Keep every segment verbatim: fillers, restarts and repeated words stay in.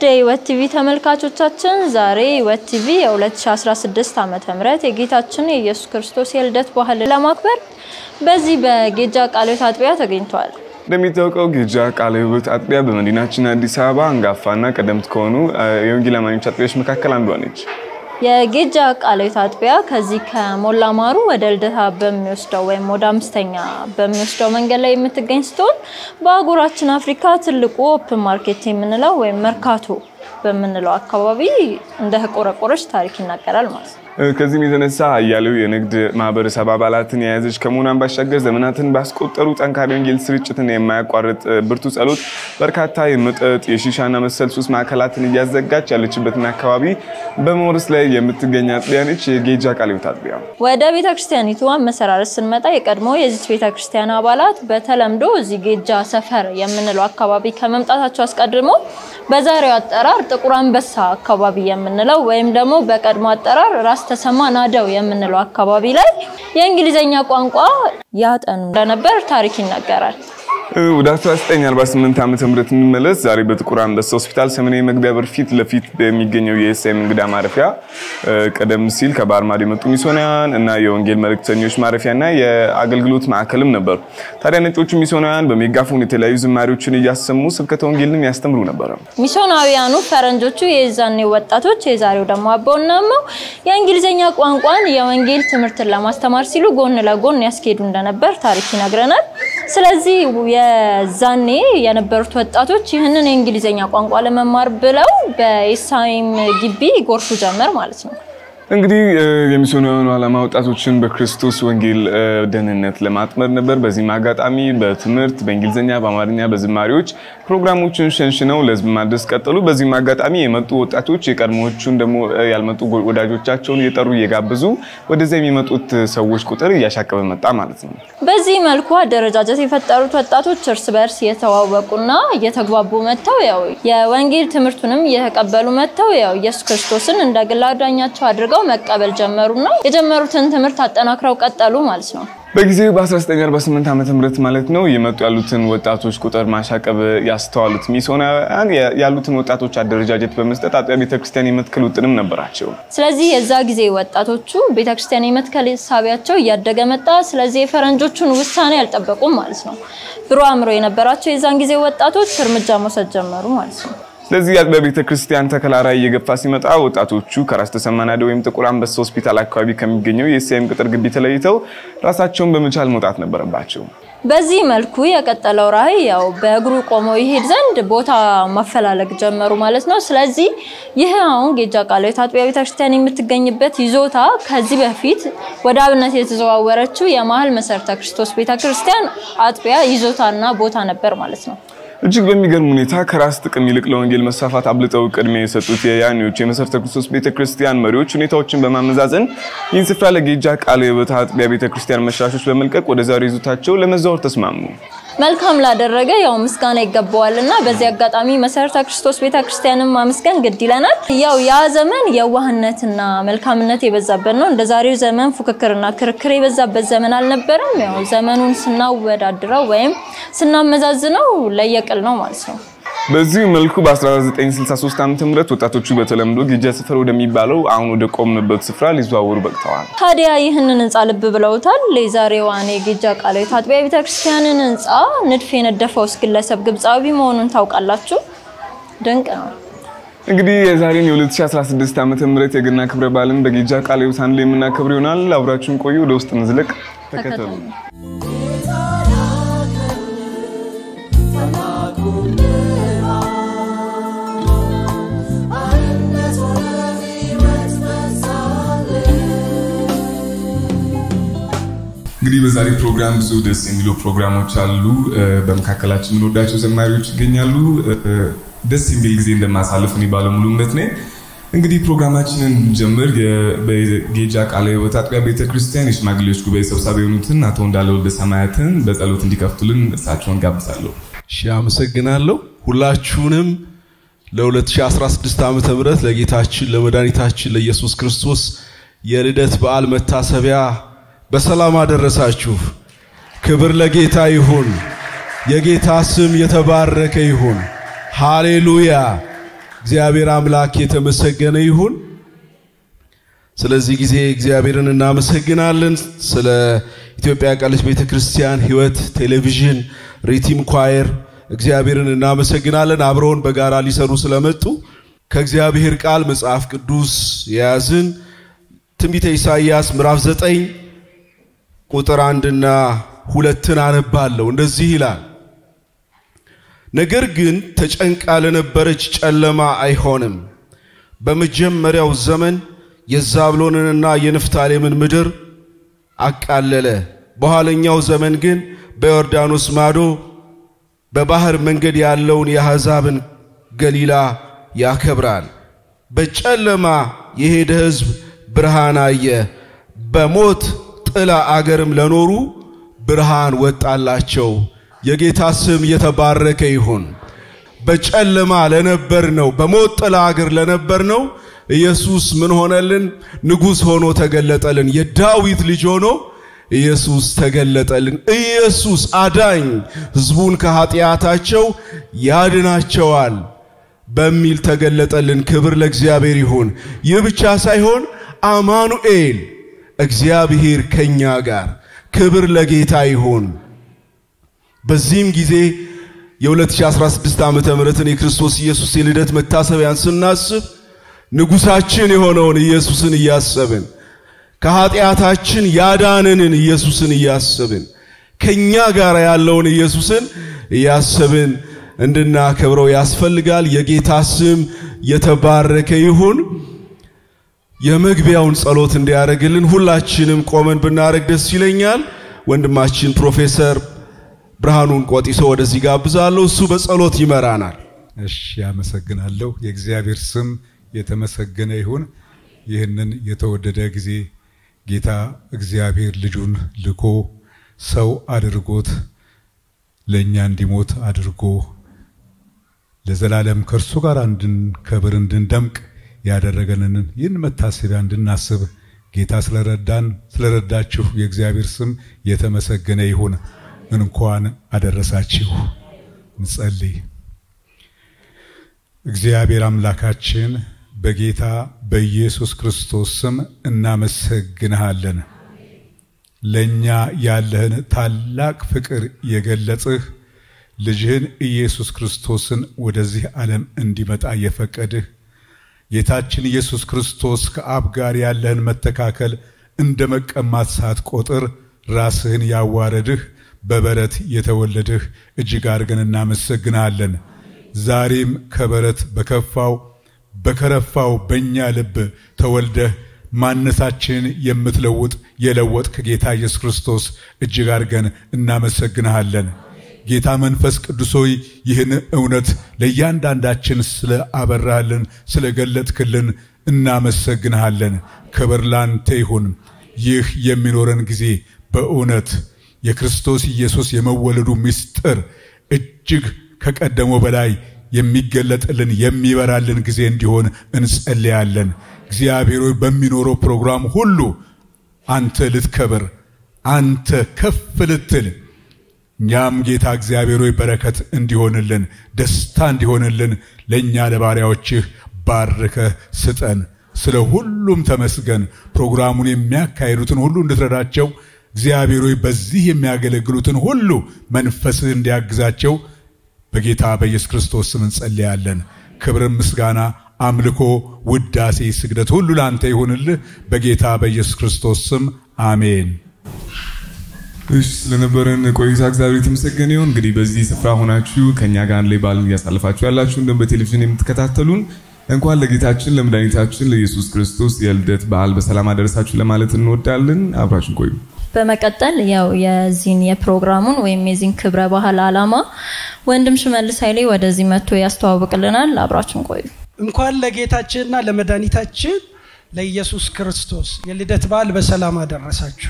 የህይወት ቲቪ ተመልካቾቻችን ዛሬ የህይወት ቲቪ የ2016 ዓመተ ምህረት የጌታችን የኢየሱስ ክርስቶስ የልደት በዓል ለማክበር በዚህ በጌጃ ቃለ ሕይወት አጥቢያ ተገኝቷል። እንደሚታወቀው ጌጃ ቃለ ሕይወት አጥቢያ በመዲናችን አዲስ አበባ አንጋፋና ቀደምት ከሆኑ የወንጌል አማኞች አጥቢያዎች መካከል አንዷ ነች። የጌጃ ቃለ ሕይወት አጥቢያ ከዚህ ከሞላ ማሩ ወደ ልደታ በሚወስደው ወይም ወደ አምስተኛ በሚወስደው መንገድ ላይ የምትገኝ ስትሆን በአህጉራችን አፍሪካ ትልቁ ኦፕን ማርኬት የምንለው ወይም መርካቶ በምንለው አካባቢ እንደ ቆረቆረች ታሪክ ይናገራል ማለት ነው። ከዚህም የተነሳ አያሌው የንግድ ማህበረሰብ አባላትን የያዘች ከመሆኗን ባሻገር ዘመናትን ባስቆጠሩ ጠንካራ ወንጌል ስርጭትን የማያቋርጥ ብርቱ ጸሎት በርካታ የመጠጥ የሺሻና መሰል ሱስ ማዕከላትን እያዘጋች ያለችበትን አካባቢ በመውረስ ላይ የምትገኝ አጥቢያ ነች የጌጃ ቃለ ሕይወት አጥቢያ። ወደ ቤተክርስቲያኒቱ መሰራረት ስንመጣ የቀድሞ የዚህ ቤተክርስቲያን አባላት በተለምዶ እዚህ ጌጃ ሰፈር የምንለው አካባቢ ከመምጣታቸው አስቀድሞ በዛሬው አጠራር ጥቁር አንበሳ አካባቢ የምንለው ወይም ደግሞ በቀድሞ አጠራር ራስ ተሰማ ናደው የምንለው አካባቢ ላይ የእንግሊዘኛ ቋንቋ ያጠኑ እንደነበር ታሪክ ይናገራል። ወደ አስራ ዘጠኝ አርባ ስምንት ዓመተ ምህረት እንመለስ። ዛሬ በጥቁር አንበሳ ሆስፒታል ሰሜናዊ መግቢያ በር ፊት ለፊት በሚገኘው የኤስኤም እንግዳ ማረፊያ ቀደም ሲል ከባህር ማዶ የመጡ ሚስዮናውያን እና የወንጌል መልእክተኞች ማረፊያና የአገልግሎት ማዕከልም ነበሩ። ታዲያ ነጮቹ ሚስዮናውያን በሜጋፎን የተለያዩ ዝማሬዎችን እያሰሙ ስብከተ ወንጌልን ያስተምሩ ነበር። ሚስዮናውያኑ ፈረንጆቹ የዛኔ ወጣቶች የዛሬው ደግሞ አባውናማ የእንግሊዘኛ ቋንቋን የወንጌል ትምህርትን ለማስተማር ሲሉ ጎን ለጎን ያስኬዱ እንደነበር ታሪክ ይነግረናል። ስለዚህ የዛኔ የነበሩት ወጣቶች ይህንን የእንግሊዘኛ ቋንቋ ለመማር ብለው በኢሳይም ግቢ ጎርፉ ጀመር ማለት ነው። እንግዲህ የሚስዮናውያኑ ዓላማ ወጣቶችን በክርስቶስ ወንጌል ደህንነት ለማጥመር ነበር። በዚህም አጋጣሚ በትምህርት በእንግሊዘኛ በአማርኛ በዝማሬዎች ፕሮግራሞችን ሸንሽነው ለህዝብ ማድረስ ቀጠሉ። በዚህም አጋጣሚ የመጡ ወጣቶች የቀድሞዎቹን ደግሞ ያልመጡ ወዳጆቻቸውን እየጠሩ እየጋበዙ ወደዚያ የሚመጡት ሰዎች ቁጥር እያሻቀበ መጣ ማለት ነው። በዚህ መልኩ አደረጃጀት የፈጠሩት ወጣቶች እርስ በርስ የተዋወቁና እየተግባቡ መጥተው ያው የወንጌል ትምህርቱንም እየተቀበሉ መጥተው ያው ኢየሱስ ክርስቶስን እንደ ግል አዳኛቸው አድርገው መቀበል ጀመሩና የጀመሩትን ትምህርት አጠናክረው ቀጠሉ ማለት ነው። በጊዜው በአስራ ዘጠኝ አርባ ስምንት ዓመተ ምህረት ማለት ነው የመጡ ያሉትን ወጣቶች ቁጥር ማሻቀብ ያስተዋሉት ሚስዮናውያን ያሉትን ወጣቶች አደረጃጀት በመስጠት አጥቢያ ቤተክርስቲያን የመትከል ውጥንም ነበራቸው። ስለዚህ የዛ ጊዜ ወጣቶቹ ቤተክርስቲያን የመትከል ሐሳባቸው እያደገ መጣ። ስለዚህ የፈረንጆቹን ውሳኔ ያልጠበቁም ማለት ነው። ብሩህ አእምሮ የነበራቸው የዛን ጊዜ ወጣቶች እርምጃ መውሰድ ጀመሩ ማለት ነው። ስለዚህ በቤተክርስቲያን ተከላራይ እየገፋ ሲመጣ ወጣቶቹ ከራስ ተሰማ ናደው ወይም ጥቁር አንበሳ ሆስፒታል አካባቢ ከሚገኘው የኤስኤም ቅጥር ግቢ ተለይተው ራሳቸውን በመቻል መውጣት ነበረባቸው። በዚህ መልኩ የቀጠለው ራዕይ ያው በእግሩ ቆሞ ይሄድ ዘንድ ቦታ ማፈላለግ ጀመሩ ማለት ነው። ስለዚህ ይሄ አሁን ጌጃ ቃለ ሕይወት አጥቢያ ቤተክርስቲያን የምትገኝበት ይዞታ ከዚህ በፊት ወደ አብነት የተዘዋወረችው የማህል መሰረተ ክርስቶስ ቤተክርስቲያን አጥቢያ ይዞታና ቦታ ነበር ማለት ነው። እጅግ በሚገርም ሁኔታ ከራስ ጥቅም ይልቅ ለወንጌል መስፋፋት አብልጠው ቅድሚያ የሰጡት የያኔዎቹ የመሰረተ ክርስቶስ ቤተክርስቲያን መሪዎች ሁኔታዎችን በማመዛዘን ይህን ስፍራ ለጌጃ ቃለ ሕይወት አጥቢያ ቤተክርስቲያን መስራቾች በመልቀቅ ወደ ዛሬው ይዞታቸው ለመዛወር ተስማሙ። መልካም ላደረገ ያው ምስጋና ይገባዋልና በዚህ አጋጣሚ መሰረተ ክርስቶስ ቤተክርስቲያንን ማመስገን ግድ ይለናል። ያው ያ ዘመን የዋህነትና መልካምነት የበዛበት ነው። እንደ ዛሬው ዘመን ፉክክርና ክርክር የበዛበት ዘመን አልነበረም። ያው ዘመኑን ስናወዳድረው ወይም ስናመዛዝነው ለየቅል ነው ማለት ነው። በዚህ መልኩ በ1963 ዓመተ ምህረት ወጣቶቹ በተለምዶ ጌጃ ሰፈር ወደሚባለው አሁን ወደ ቆምንበት ስፍራ ሊዘዋወሩ በቅተዋል። ታዲያ ይህንን ህንጻ ልብ ብለውታል። ለዛሬዋን የጌጃ ቃለ ሕይወት አጥቢያ ቤተክርስቲያንን ህንጻ ንድፍ የነደፈው ግለሰብ ግብጻዊ መሆኑን ታውቃላችሁ? ድንቅ ነው። እንግዲህ የዛሬን የ2016 ዓመተ ምህረት የገና ክብረ በዓልን በጌጃ ቃለ ሕይወት አንድ ላይ የምናከብር ይሆናል። አብራችሁን ቆዩ። ወደ ውስጥ እንዝለቅ፣ ተከተሉ። እንግዲህ በዛሬ ፕሮግራም ብዙ ደስ የሚሉ ፕሮግራሞች አሉ። በመካከላችን ምንወዳቸው ዘማሪዎች ይገኛሉ። ደስ የሚል ጊዜ እንደማሳልፍ ነው ባለሙሉ እምነት ነኝ። እንግዲህ ፕሮግራማችንን ጀምር በጌጃ ቃለ ሕይወት አጥቢያ ቤተክርስቲያን የሽማግሌዎች ጉባኤ ሰብሳቢ የሆኑትን አቶ እንዳለ ወልደ ሰማያትን በጸሎት እንዲከፍቱልን እሳቸውን ጋብዛለሁ። እሺ፣ አመሰግናለሁ። ሁላችሁንም ለ2016 ዓመተ ምህረት ለጌታችን ለመድኃኒታችን ለኢየሱስ ክርስቶስ የልደት በዓል መታሰቢያ በሰላም አደረሳችሁ። ክብር ለጌታ ይሁን። የጌታ ስም የተባረከ ይሁን። ሃሌሉያ። እግዚአብሔር አምላክ የተመሰገነ ይሁን። ስለዚህ ጊዜ እግዚአብሔርን እናመሰግናለን። ስለ ኢትዮጵያ ቃልች ቤተክርስቲያን ሕይወት ቴሌቪዥን ሪቲም ኳየር እግዚአብሔርን እናመሰግናለን። አብረውን በጋራ ሊሰሩ ስለመጡ ከእግዚአብሔር ቃል መጽሐፍ ቅዱስ የያዝን ትንቢተ ኢሳይያስ ምዕራፍ ዘጠኝ ቁጥር አንድ እና ሁለትን አነባለሁ። እንደዚህ ይላል፣ ነገር ግን ተጨንቃ ለነበረች ጨለማ አይሆንም። በመጀመሪያው ዘመን የዛብሎንንና የንፍታሌምን ምድር አቃለለ። በኋለኛው ዘመን ግን በዮርዳኖስ ማዶ በባህር መንገድ ያለውን የአሕዛብን ገሊላ ያከብራል። በጨለማ የሄደ ሕዝብ ብርሃን አየ። በሞት ጥላ አገርም ለኖሩ ብርሃን ወጣላቸው። የጌታ ስም የተባረከ ይሁን። በጨለማ ለነበርነው በሞት ጥላ አገር ለነበርነው ኢየሱስ ምን ሆነልን? ንጉስ ሆኖ ተገለጠልን። የዳዊት ልጅ ሆኖ ኢየሱስ ተገለጠልን። ኢየሱስ አዳኝ ሕዝቡን ከኃጢአታቸው ያድናቸዋል በሚል ተገለጠልን። ክብር ለእግዚአብሔር ይሁን። ይህ ብቻ ሳይሆን አማኑኤል እግዚአብሔር ከኛ ጋር፣ ክብር ለጌታ ይሁን። በዚህም ጊዜ የ2016 ዓመተ ምህረትን የክርስቶስ ኢየሱስ የልደት መታሰቢያን ስናስብ ንጉሳችን የሆነውን ኢየሱስን እያሰብን ከኃጢአታችን ያዳነንን ኢየሱስን እያሰብን ከኛ ጋር ያለውን ኢየሱስን እያሰብን እንድናከብረው ያስፈልጋል። የጌታ ስም የተባረከ ይሁን። የመግቢያውን ጸሎት እንዲያደርግልን ሁላችንም ቆመን ብናረግ ደስ ይለኛል። ወንድማችን ፕሮፌሰር ብርሃኑን ቆጢሶ ወደዚህ ጋብዛለሁ። እሱ በጸሎት ይመራናል። እሺ፣ አመሰግናለሁ። የእግዚአብሔር ስም የተመሰገነ ይሁን። ይህንን የተወደደ ጊዜ ጌታ እግዚአብሔር ልጁን ልኮ ሰው አድርጎት ለኛ እንዲሞት አድርጎ ለዘላለም ከርሱ ጋር እንድንከብር እንድንደምቅ ያደረገንን ይህን መታሰቢያ እንድናስብ ጌታ ስለረዳን ስለረዳችሁ የእግዚአብሔር ስም የተመሰገነ ይሁን። እንኳን አደረሳችሁ። እንጸልይ። እግዚአብሔር አምላካችን በጌታ በኢየሱስ ክርስቶስ ስም እናመሰግንሃለን። ለኛ ያለህን ታላቅ ፍቅር የገለጽህ ልጅህን ኢየሱስ ክርስቶስን ወደዚህ ዓለም እንዲመጣ የፈቀድህ ጌታችን ኢየሱስ ክርስቶስ ከአብ ጋር ያለህን መተካከል እንደመቀማት ሳትቆጥር ራስህን ያዋረድህ በበረት የተወለድህ እጅግ አድርገን እናመሰግንሃለን። ዛሬም ከበረት በከፋው በከረፋው በእኛ ልብ ተወልደህ ማንነታችንን የምትለውጥ የለወጥክ ጌታ ኢየሱስ ክርስቶስ እጅግ አድርገን እናመሰግንሃለን። ጌታ መንፈስ ቅዱስ ሆይ ይህን እውነት ለእያንዳንዳችን ስለ አበራህልን ስለ ገለጥክልን እናመሰግንሃለን። ክብር ላንተ ይሁን። ይህ የሚኖረን ጊዜ በእውነት የክርስቶስ ኢየሱስ የመወለዱ ምስጢር እጅግ ከቀደመው በላይ የሚገለጥልን የሚበራልን ጊዜ እንዲሆን እንጸልያለን። እግዚአብሔር ሆይ በሚኖረው ፕሮግራም ሁሉ አንተ ልትከብር አንተ ከፍ ልትል እኛም ጌታ እግዚአብሔር ሆይ በረከት እንዲሆንልን ደስታ እንዲሆንልን ለኛ ለባሪያዎችህ ባርከህ ስጠን። ስለ ሁሉም ተመስገን። ፕሮግራሙን የሚያካሂዱትን ሁሉ እንድትረዳቸው እግዚአብሔር ሆይ በዚህ የሚያገለግሉትን ሁሉ መንፈስህ እንዲያግዛቸው በጌታ በኢየሱስ ክርስቶስ ስም እንጸልያለን። ክብር ምስጋና አምልኮ ውዳሴ ስግደት ሁሉ ላንተ ይሁንልህ በጌታ በኢየሱስ ክርስቶስ ስም አሜን። እሺ፣ ስለነበረን ቆይታ እግዚአብሔር የተመሰገነ ይሁን። እንግዲህ በዚህ ስፍራ ሆናችሁ ከኛ ጋር ላይ ባል ያሳልፋችሁ ያላችሁ እንደም በቴሌቪዥን የምትከታተሉን እንኳን ለጌታችን ለመድኃኒታችን ለኢየሱስ ክርስቶስ የልደት በዓል በሰላም አደረሳችሁ ለማለት እንወዳለን። አብራችሁ ቆዩ። በመቀጠል ያው የዚህን የፕሮግራሙን ወይም የዚህን ክብረ በዓል ዓላማ ወንድም ሽመልስ ኃይሌ ወደዚህ መጥቶ ያስተዋውቅልናል። አብራችሁ ቆዩ። እንኳን ለጌታችንና ለመድኃኒታችን ለኢየሱስ ክርስቶስ የልደት በዓል በሰላም አደረሳችሁ።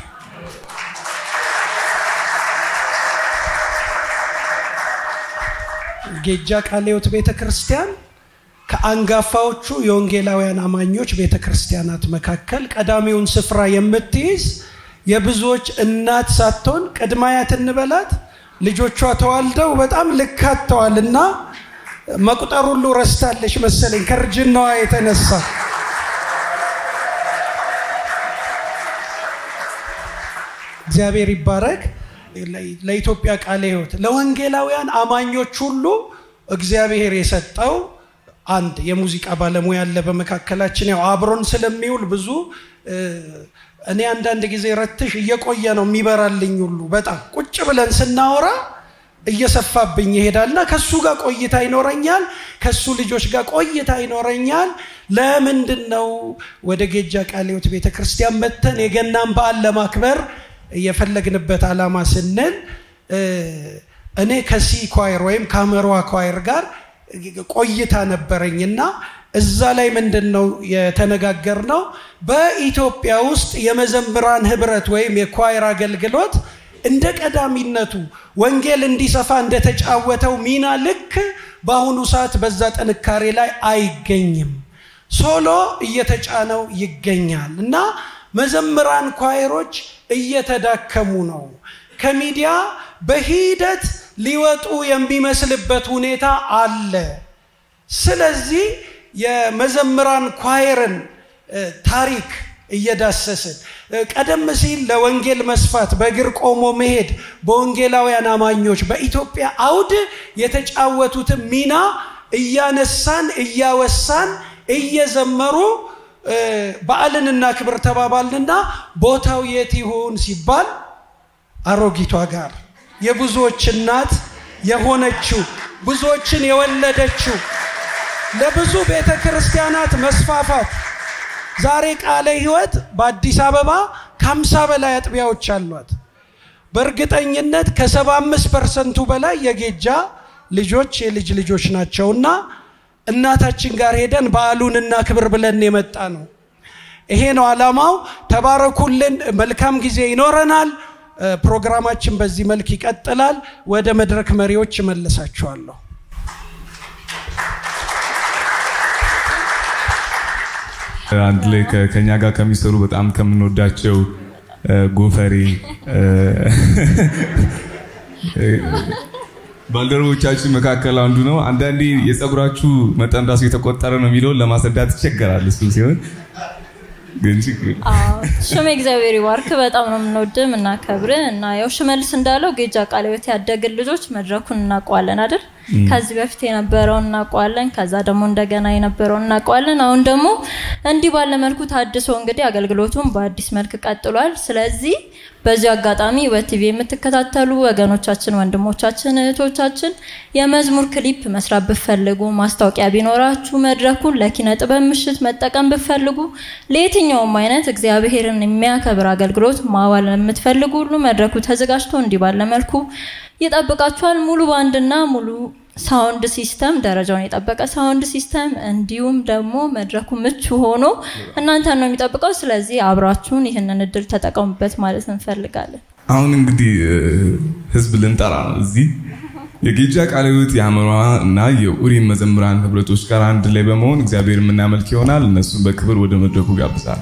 ጌጃ ቃልዮት ቤተክርስቲያን ከአንጋፋዎቹ የወንጌላውያን አማኞች ቤተክርስቲያናት መካከል ቀዳሚውን ስፍራ የምትይዝ የብዙዎች እናት ሳትሆን ቅድማያት እንበላት ልጆቿ ተዋልደው በጣም ልካተዋልና መቁጠር ሁሉ ረስታለች መሰለኝ ከርጅናዋ የተነሳ እግዚአብሔር ይባረክ ለኢትዮጵያ ቃለ ሕይወት ለወንጌላውያን አማኞች ሁሉ እግዚአብሔር የሰጠው አንድ የሙዚቃ ባለሙያ ያለ በመካከላችን ያው አብሮን ስለሚውል ብዙ እኔ አንዳንድ ጊዜ ረትሽ እየቆየ ነው የሚበራልኝ ሁሉ በጣም ቁጭ ብለን ስናወራ እየሰፋብኝ ይሄዳልና ከሱ ጋር ቆይታ ይኖረኛል ከሱ ልጆች ጋር ቆይታ ይኖረኛል ለምንድነው ወደ ጌጃ ቃለ ሕይወት ቤተክርስቲያን መተን የገናን በዓል ለማክበር የፈለግንበት ዓላማ ስንል እኔ ከሲ ኳየር ወይም ካሜራ ኳየር ጋር ቆይታ ነበረኝና እዛ ላይ ምንድነው የተነጋገርነው በኢትዮጵያ ውስጥ የመዘምራን ህብረት ወይም የኳየር አገልግሎት እንደ ቀዳሚነቱ ወንጌል እንዲሰፋ እንደተጫወተው ሚና ልክ በአሁኑ ሰዓት በዛ ጥንካሬ ላይ አይገኝም ሶሎ እየተጫነው ይገኛል እና መዘምራን ኳየሮች እየተዳከሙ ነው ከሚዲያ በሂደት ሊወጡ የሚመስልበት ሁኔታ አለ ስለዚህ የመዘምራን ኳየርን ታሪክ እየዳሰስን ቀደም ሲል ለወንጌል መስፋት በእግር ቆሞ መሄድ በወንጌላውያን አማኞች በኢትዮጵያ አውድ የተጫወቱት ሚና እያነሳን እያወሳን እየዘመሩ በዓልንና ክብር ተባባልንና ቦታው የት ይሆን ሲባል አሮጊቷ ጋር የብዙዎች እናት የሆነችው ብዙዎችን የወለደችው ለብዙ ቤተክርስቲያናት መስፋፋት ዛሬ ቃለ ሕይወት በአዲስ አበባ ከሀምሳ በላይ አጥቢያዎች አሏት በእርግጠኝነት ከ75 ፐርሰንት በላይ የጌጃ ልጆች የልጅ ልጆች ናቸውና እናታችን ጋር ሄደን በዓሉንና ክብር ብለን የመጣ ነው ይሄ ነው ዓላማው ተባረኩልን መልካም ጊዜ ይኖረናል ፕሮግራማችን በዚህ መልክ ይቀጥላል ወደ መድረክ መሪዎች መልሳቸዋለሁ አንድ ላይ ከኛ ጋር ከሚሰሩ በጣም ከምንወዳቸው ጎፈሬ ባልደረቦቻችን መካከል አንዱ ነው አንዳንዴ የጸጉራችሁ መጠን ራሱ የተቆጠረ ነው የሚለው ለማሰዳት ይቸገራል እሱ ሲሆን ግን አዎ ሹም እግዚአብሔር ይባርክ በጣም ነው የምንወድም እና ከብረ እና ያው ሽመልስ እንዳለው ጌጃ ቃለ ሕይወት ያደግን ልጆች መድረኩን እናቋለን አይደል ከዚህ በፊት የነበረው እናቋለን ከዛ ደግሞ እንደገና የነበረው እናቋለን አሁን ደግሞ እንዲህ ባለ መልኩ ታድሶ እንግዲህ አገልግሎቱን በአዲስ መልክ ቀጥሏል ስለዚህ በዚህ አጋጣሚ ወቲቪ የምትከታተሉ ወገኖቻችን ወንድሞቻችን እህቶቻችን የመዝሙር ክሊፕ መስራት በፈልጉ ማስታወቂያ ቢኖራችሁ መድረኩን ለኪነ ጥበብ ምሽት መጠቀም በፈልጉ ለየትኛውም አይነት እግዚአብሔርን የሚያከብር አገልግሎት ማዋል የምትፈልጉ ሁሉ መድረኩ ተዘጋጅቶ እንዲህ ባለ መልኩ ይጠብቃችኋል ሙሉ ባንድና ሙሉ ሳውንድ ሲስተም ደረጃውን የጠበቀ ሳውንድ ሲስተም እንዲሁም ደግሞ መድረኩ ምቹ ሆኖ እናንተ ነው የሚጠብቀው ስለዚህ አብራችሁን ይሄንን እድል ተጠቀሙበት ማለት እንፈልጋለን አሁን እንግዲህ ህዝብ ልንጠራ ነው እዚህ የጌጃ ቃለ ሕይወት ያመራ እና የኡሪም መዘምራን ህብረቶች ጋር አንድ ላይ በመሆን እግዚአብሔር የምናመልክ ይሆናል እነሱን በክብር ወደ መድረኩ ጋብዛለሁ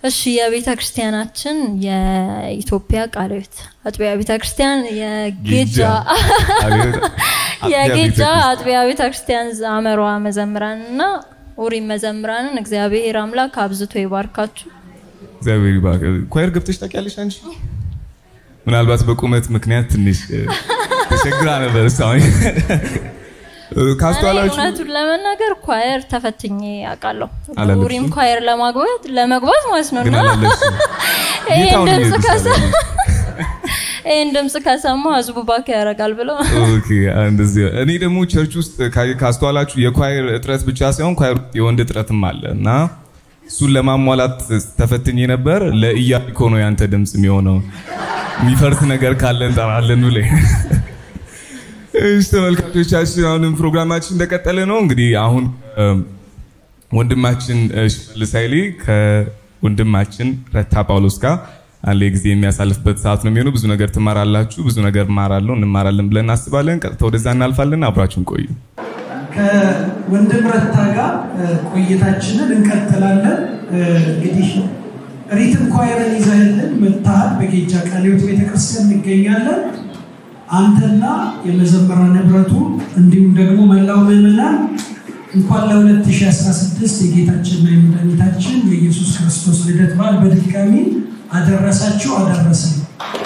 እሺ የቤተ ክርስቲያናችን የኢትዮጵያ ቃለ ሕይወት አጥቢያ ቤተ ክርስቲያን የጌጃ የጌጃ አጥቢያ ቤተ ክርስቲያን አመሯ መዘምራንና ኡሪም መዘምራንን እግዚአብሔር አምላክ አብዝቶ ይባርካችሁ። እግዚአብሔር ይባርክ። ኳየር ገብተሽ ታውቂያለሽ አንቺ? ምናልባት በቁመት ምክንያት ትንሽ ተቸግራ ነበር ሳይ ካስተዋላችሁ እውነቱን ለመናገር ኳየር ተፈትኜ አውቃለሁ። ኡሪም ኳየር ለማግባት ለመግባት ማለት ነውና ይሄን ድምጽ ከሰ ይሄን ድምጽ ከሰማ ህዝቡ ባክ ያረጋል ብለው ኦኬ እንደዚህ እኔ ደግሞ ቸርች ውስጥ ካስተዋላችሁ የኳየር እጥረት ብቻ ሳይሆን ኳየር የወንድ እጥረትም አለና እሱን ለማሟላት ተፈትኜ ነበር። ለኢያሪኮ ነው ያንተ ድምጽ የሚሆነው የሚፈርስ ነገር ካለ እንጠራለን ብለ እሺ ተመልካቾቻችን አሁንም ፕሮግራማችን እንደቀጠለ ነው። እንግዲህ አሁን ወንድማችን ሽመልስ ኃይሌ ከወንድማችን ረታ ጳውሎስ ጋር አንድ ጊዜ የሚያሳልፍበት ሰዓት ነው የሚሆነው። ብዙ ነገር ትማራላችሁ፣ ብዙ ነገር ማራለሁ እንማራለን ብለን እናስባለን። ቀጥታ ወደዛ እናልፋለን። አብራችሁን ቆዩ። ከወንድም ረታ ጋር ቆይታችንን እንቀጥላለን። እንግዲህ ሪትም ኳየርን ይዘህልን መጥተሃል። በጌጃ ቃለ ሕይወት ቤተክርስቲያን እንገኛለን። አንተና የመዘምራን ንብረቱ እንዲሁም ደግሞ መላው ምዕመናን እንኳን ለ2016 የጌታችንና የመድኃኒታችን የኢየሱስ ክርስቶስ ልደት በዓል በድጋሚ አደረሳችሁ አደረሰን።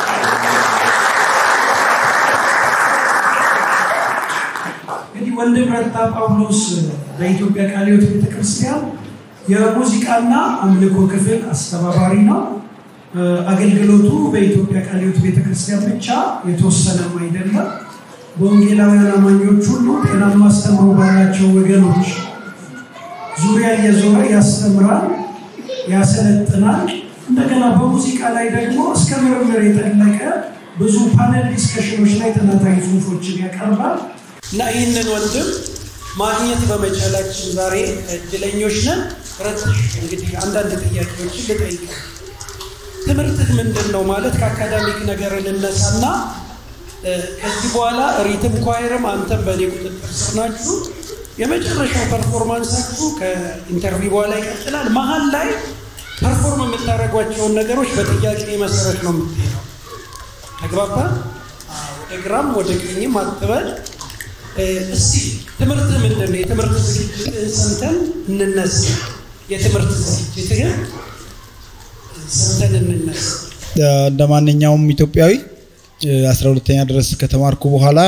እንግዲህ ወንድም ረታ ጳውሎስ በኢትዮጵያ ቃለ ሕይወት ቤተክርስቲያን የሙዚቃና አምልኮ ክፍል አስተባባሪ ነው። አገልግሎቱ በኢትዮጵያ ቃለ ሕይወት ቤተክርስቲያን ብቻ የተወሰነም አይደለም። በወንጌላውያን አማኞች ሁሉ ጤናማ አስተምሮ ባላቸው ወገኖች ዙሪያ እየዞረ ያስተምራል፣ ያሰለጥናል። እንደገና በሙዚቃ ላይ ደግሞ እስከ ምርምር የጠለቀ ብዙ ፓነል ዲስከሽኖች ላይ ጥናታዊ ጽሑፎችን ያቀርባል እና ይህንን ወንድም ማግኘት በመቻላችን ዛሬ እድለኞች ነን። ረትሽ እንግዲህ አንዳንድ ጥያቄዎችን ልጠይቅ። ትምህርትህ ምንድነው ማለት ከአካዳሚክ ነገር እንነሳና ከዚህ በኋላ ሪትም ኳየርም አንተም በኔ ቁጥጥር ስር ናችሁ። የመጨረሻው ፐርፎርማንሳችሁ ከኢንተርቪው በኋላ ይቀጥላል። መሀል ላይ ፐርፎርም የምታደርጓቸውን ነገሮች በጥያቄ መሰረት ነው የምትሄደው። ተግባባ? ወደ ግራም ወደ ቀኝም አትበል። እስቲ ትምህርትህ ምንድነው? የትምህርት ዝግጅትህን ሰምተን እንነሳ። የትምህርት ዝግጅትህን ሰምተን እንነሳ። እንደማንኛውም ኢትዮጵያዊ አስራ ሁለተኛ ድረስ ከተማርኩ በኋላ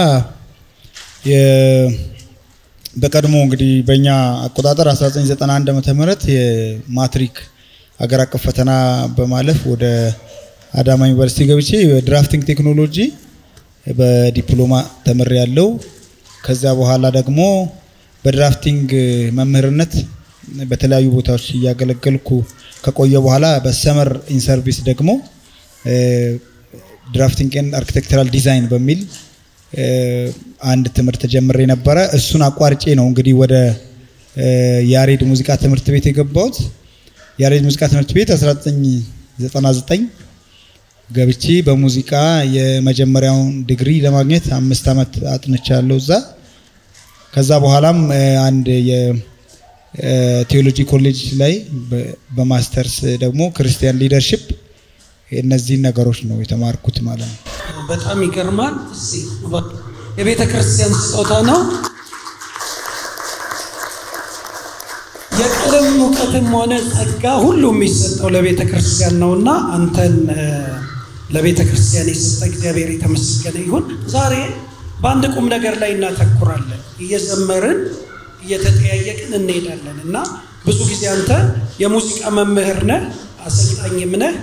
በቀድሞ እንግዲህ በእኛ አቆጣጠር አስራ ዘጠኝ ዘጠና አንድ ዓመተ ምህረት የማትሪክ አገር አቀፍ ፈተና በማለፍ ወደ አዳማ ዩኒቨርሲቲ ገብቼ በድራፍቲንግ ቴክኖሎጂ በዲፕሎማ ተመርያለሁ። ከዛ በኋላ ደግሞ በድራፍቲንግ መምህርነት በተለያዩ ቦታዎች ያገለገልኩ ከቆየ በኋላ በሰመር ኢን ሰርቪስ ደግሞ ድራፍቲንግ ኤንድ አርኪቴክቸራል ዲዛይን በሚል አንድ ትምህርት ጀምሬ ነበር። እሱን አቋርጬ ነው እንግዲህ ወደ ያሬድ ሙዚቃ ትምህርት ቤት የገባሁት። ያሬድ ሙዚቃ ትምህርት ቤት አስራ ዘጠኝ ዘጠና ዘጠኝ ገብቼ በሙዚቃ የመጀመሪያውን ዲግሪ ለማግኘት አምስት ዓመት አጥንቻለሁ እዛ። ከዛ በኋላም አንድ የቴዎሎጂ ኮሌጅ ላይ በማስተርስ ደግሞ ክርስቲያን ሊደርሺፕ እነዚህን ነገሮች ነው የተማርኩት ማለት ነው። በጣም ይገርማል። እሺ የቤተ ክርስቲያን ስጦታ ነው። የቀለም ሙቀትም ሆነ ጸጋ ሁሉ የሚሰጠው ለቤተ ክርስቲያን ነውና አንተን ለቤተ ክርስቲያን የሰጠ እግዚአብሔር የተመሰገነ ይሁን። ዛሬ በአንድ ቁም ነገር ላይ እናተኩራለን። እየዘመርን እየተጠያየቅን እንሄዳለን እና ብዙ ጊዜ አንተ የሙዚቃ መምህር ነህ፣ አሰልጣኝም ነህ።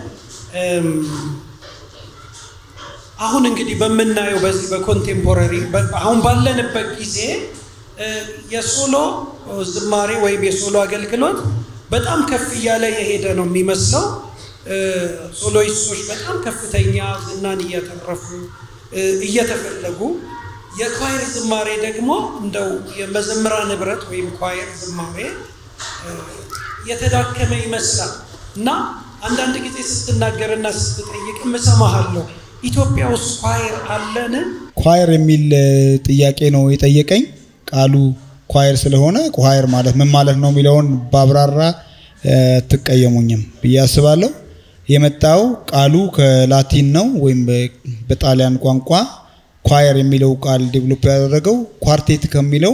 አሁን እንግዲህ በመናየው በዚህ በኮንቴምፖራሪ አሁን ባለንበት ጊዜ የሶሎ ዝማሬ ወይም የሶሎ አገልግሎት በጣም ከፍ እያለ የሄደ ነው የሚመስለው። ሶሎይስቶች በጣም ከፍተኛ ዝናን እያተረፉ እየተፈለጉ፣ የኳየር ዝማሬ ደግሞ እንደው የመዘምራን ንብረት ወይም ኳየር ዝማሬ የተዳከመ ይመስላል እና አንዳንድ ጊዜ ስትናገርና ስትጠይቅ እሰማሃለሁ። ኢትዮጵያ ውስጥ ኳየር አለን? ኳየር የሚል ጥያቄ ነው የጠየቀኝ። ቃሉ ኳየር ስለሆነ ኳየር ማለት ምን ማለት ነው የሚለውን ባብራራ ትቀየሙኝም ብዬ አስባለሁ። የመጣው ቃሉ ከላቲን ነው ወይም በጣሊያን ቋንቋ ኳየር የሚለው ቃል ዴቨሎፕ ያደረገው ኳርቴት ከሚለው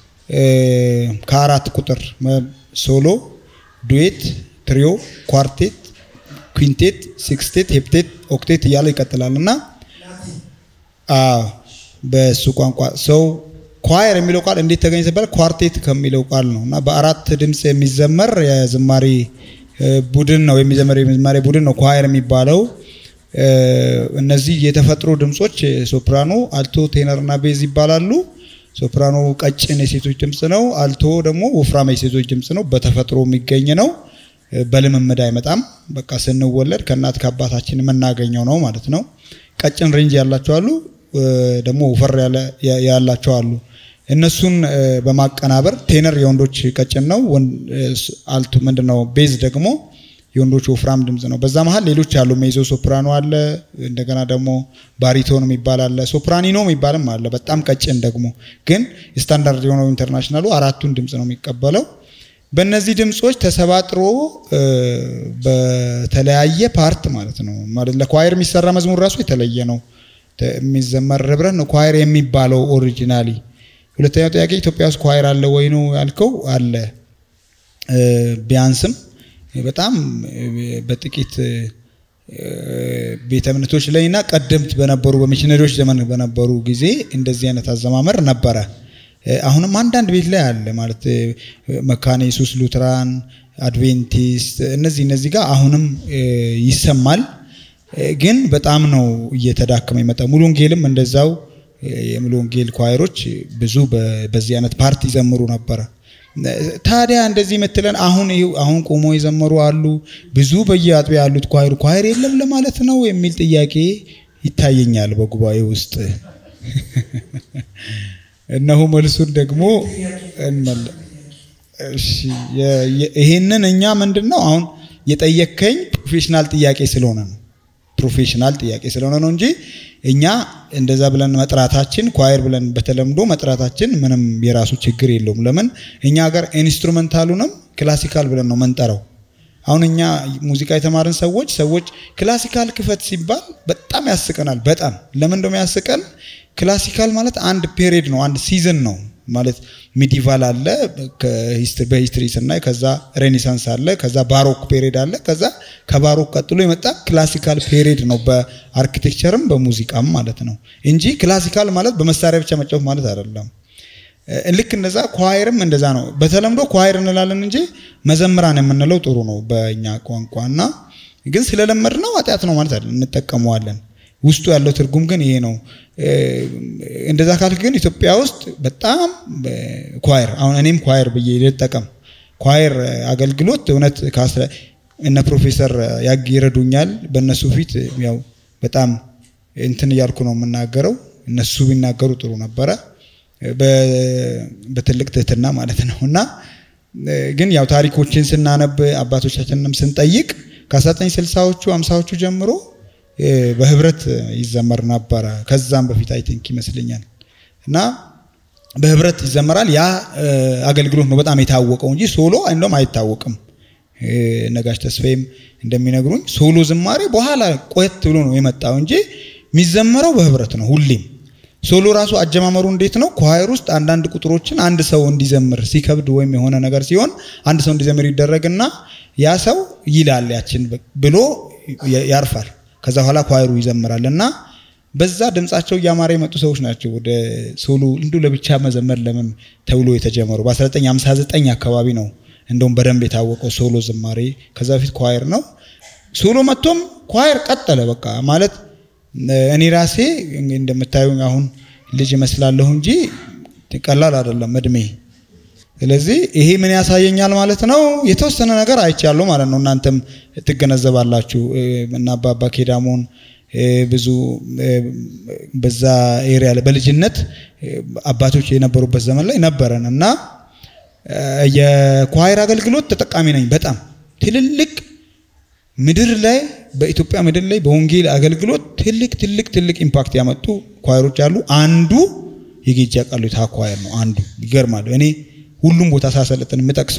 ከአራት ቁጥር ሶሎ፣ ዱዌት፣ ትሪዮ፣ ኳርቴት፣ ኩዊንቴት፣ ሲክስቴት፣ ሄፕቴት፣ ኦክቴት እያለ ይቀጥላልና አዎ በሱ ቋንቋ ሰው ኳየር የሚለው ቃል እንዴት ተገኘ ሲባል ኳርቴት ከሚለው ቃል ነውና በአራት ድምጽ የሚዘመር የዝማሬ ቡድን ነው የሚዘመር የዝማሬ ቡድን ነው ኳየር የሚባለው። እነዚህ የተፈጥሮ ድምጾች ሶፕራኖ፣ አልቶ፣ ቴነርና ቤዝ ይባላሉ። ሶፕራኖ ቀጭን የሴቶች ድምጽ ነው። አልቶ ደግሞ ወፍራም የሴቶች ድምጽ ነው። በተፈጥሮ የሚገኝ ነው። በልምምድ አይመጣም። በቃ ስንወለድ ከእናት ከአባታችን የምናገኘው ነው ማለት ነው። ቀጭን ሬንጅ ያላቸው አሉ፣ ደግሞ ወፈር ያለ ያላቸው አሉ። እነሱን በማቀናበር ቴነር የወንዶች ቀጭን ነው፣ አልቶ ምንድነው ቤዝ ደግሞ የወንዶች ወፍራም ድምጽ ነው። በዛ መሃል ሌሎች አሉ። ሜዞ ሶፕራኖ አለ፣ እንደገና ደግሞ ባሪቶን የሚባል አለ፣ ሶፕራኒኖ የሚባልም አለ። በጣም ቀጭን ደግሞ ግን ስታንዳርድ የሆነው ኢንተርናሽናሉ አራቱን ድምጽ ነው የሚቀበለው። በእነዚህ ድምጾች ተሰባጥሮ በተለያየ ፓርት ማለት ነው ማለት ለኳየር የሚሰራ መዝሙር ራሱ የተለየ ነው የሚዘመር ህብረት ነው ኳየር የሚባለው ኦሪጂናሊ። ሁለተኛው ጥያቄ ኢትዮጵያ ውስጥ ኳየር አለ ወይ ነው ያልከው? አለ ቢያንስም በጣም በጥቂት ቤተ እምነቶች ላይና ቀደምት በነበሩ በሚሽነሪዎች ዘመን በነበሩ ጊዜ እንደዚህ አይነት አዘማመር ነበረ። አሁንም አንዳንድ ቤት ላይ አለ ማለት መካነ ኢየሱስ፣ ሉትራን፣ አድቬንቲስት እነዚህ እነዚህ ጋር አሁንም ይሰማል። ግን በጣም ነው እየተዳከመ የመጣ። ሙሉ ወንጌልም እንደዛው የሙሉ ወንጌል ኳየሮች ብዙ በዚህ አይነት ፓርቲ ዘምሩ ነበር። ታዲያ እንደዚህ መተለን አሁን አሁን ቆሞ ይዘምሩ አሉ ብዙ በየአጥቢያ ያሉት ኳየር ኳየር የለም ለማለት ነው የሚል ጥያቄ ይታየኛል በጉባኤ ውስጥ። እነሆ መልሱን ደግሞ እንመለ እሺ ይሄንን እኛ ምንድነው አሁን የጠየከኝ ፕሮፌሽናል ጥያቄ ስለሆነ ነው ፕሮፌሽናል ጥያቄ ስለሆነ ነው እንጂ እኛ እንደዛ ብለን መጥራታችን ኳየር ብለን በተለምዶ መጥራታችን ምንም የራሱ ችግር የለውም። ለምን እኛ ጋር ኢንስትሩሜንታሉንም ክላሲካል ብለን ነው መንጠራው። አሁን እኛ ሙዚቃ የተማርን ሰዎች ሰዎች ክላሲካል ክፈት ሲባል በጣም ያስቀናል። በጣም ለምን እንደሆነ ያስቀን ክላሲካል ማለት አንድ ፔሪድ ነው፣ አንድ ሲዝን ነው ማለት ሚዲቫል አለ ከሂስትሪ በሂስትሪ ስናይ ከዛ ሬኔሳንስ አለ ከዛ ባሮክ ፔሪድ አለ ከዛ ከባሮክ ቀጥሎ የመጣ ክላሲካል ፔሪድ ነው በአርኪቴክቸርም በሙዚቃም ማለት ነው እንጂ ክላሲካል ማለት በመሳሪያ ብቻ መጫወት ማለት አይደለም። ልክ እንደዛ ኳየርም እንደዛ ነው። በተለምዶ ኳየር እንላለን እንጂ መዘምራን የምንለው ጥሩ ነው በእኛ ቋንቋና ግን ስለለመድነው ኃጢአት ነው ማለት አይደለም፣ እንጠቀመዋለን። ውስጡ ያለው ትርጉም ግን ይሄ ነው። እንደዛ ካልክ ግን ኢትዮጵያ ውስጥ በጣም ኳየር አሁን እኔም ኳየር ብዬ ልጠቀም ኳየር አገልግሎት እውነት ካስረ እነ ፕሮፌሰር ያግ ይረዱኛል በእነሱ ፊት ያው በጣም እንትን ያልኩ ነው የምናገረው። እነሱ ቢናገሩ ጥሩ ነበረ በትልቅ ትህትና ማለት ነውና ግን ያው ታሪኮችን ስናነብ አባቶቻችንንም ስንጠይቅ ከ1960ዎቹ ሃምሳዎቹ ጀምሮ በህብረት ይዘመር ነበር። ከዛም በፊት አይ ቲንክ ይመስለኛል እና በህብረት ይዘመራል። ያ አገልግሎት ነው በጣም የታወቀው እንጂ ሶሎ እንደውም አይታወቅም። ነጋሽ ተስፋዬም እንደሚነግሩኝ ሶሎ ዝማሬ በኋላ ቆየት ብሎ ነው የመጣው እንጂ የሚዘመረው በህብረት ነው ሁሌም። ሶሎ ራሱ አጀማመሩ እንዴት ነው? ኳየር ውስጥ አንዳንድ ቁጥሮችን አንድ ሰው እንዲዘምር ሲከብድ ወይም የሆነ ነገር ሲሆን አንድ ሰው እንዲዘምር ይደረግና ያ ሰው ይላል ያችን ብሎ ያርፋል። ከዛ በኋላ ኳየሩ ይዘምራልና በዛ ድምጻቸው ያማረ የመጡ ሰዎች ናቸው ወደ ሶሎ እንዱ ለብቻ መዘመር ለምን ተብሎ የተጀመረው በ1959 አካባቢ ነው እንደውም በደንብ የታወቀው ሶሎ ዝማሬ። ከዛ በፊት ኳየር ነው። ሶሎ መጥቶም ኳየር ቀጠለ በቃ ማለት እኔ ራሴ እንደምታዩኝ አሁን ልጅ መስላለሁ እንጂ ቀላል አይደለም እድሜ። ስለዚህ ይሄ ምን ያሳየኛል ማለት ነው የተወሰነ ነገር አይቻለሁ ማለት ነው። እናንተም ትገነዘባላችሁ እና አባባ ኬዳሞን ብዙ በዛ ኤሪያ ላይ በልጅነት አባቶች የነበሩበት ዘመን ላይ ነበረን እና የኳየር አገልግሎት ተጠቃሚ ነኝ በጣም ትልልቅ ምድር ላይ በኢትዮጵያ ምድር ላይ በወንጌል አገልግሎት ትልቅ ትልቅ ትልቅ ኢምፓክት ያመጡ ኳየሮች አሉ። አንዱ የጌጃ ቃልዮታ ኳየር ነው። አንዱ ይገርማል። እኔ ሁሉም ቦታ ሳሰለጥን የምጠቅሰው ነው።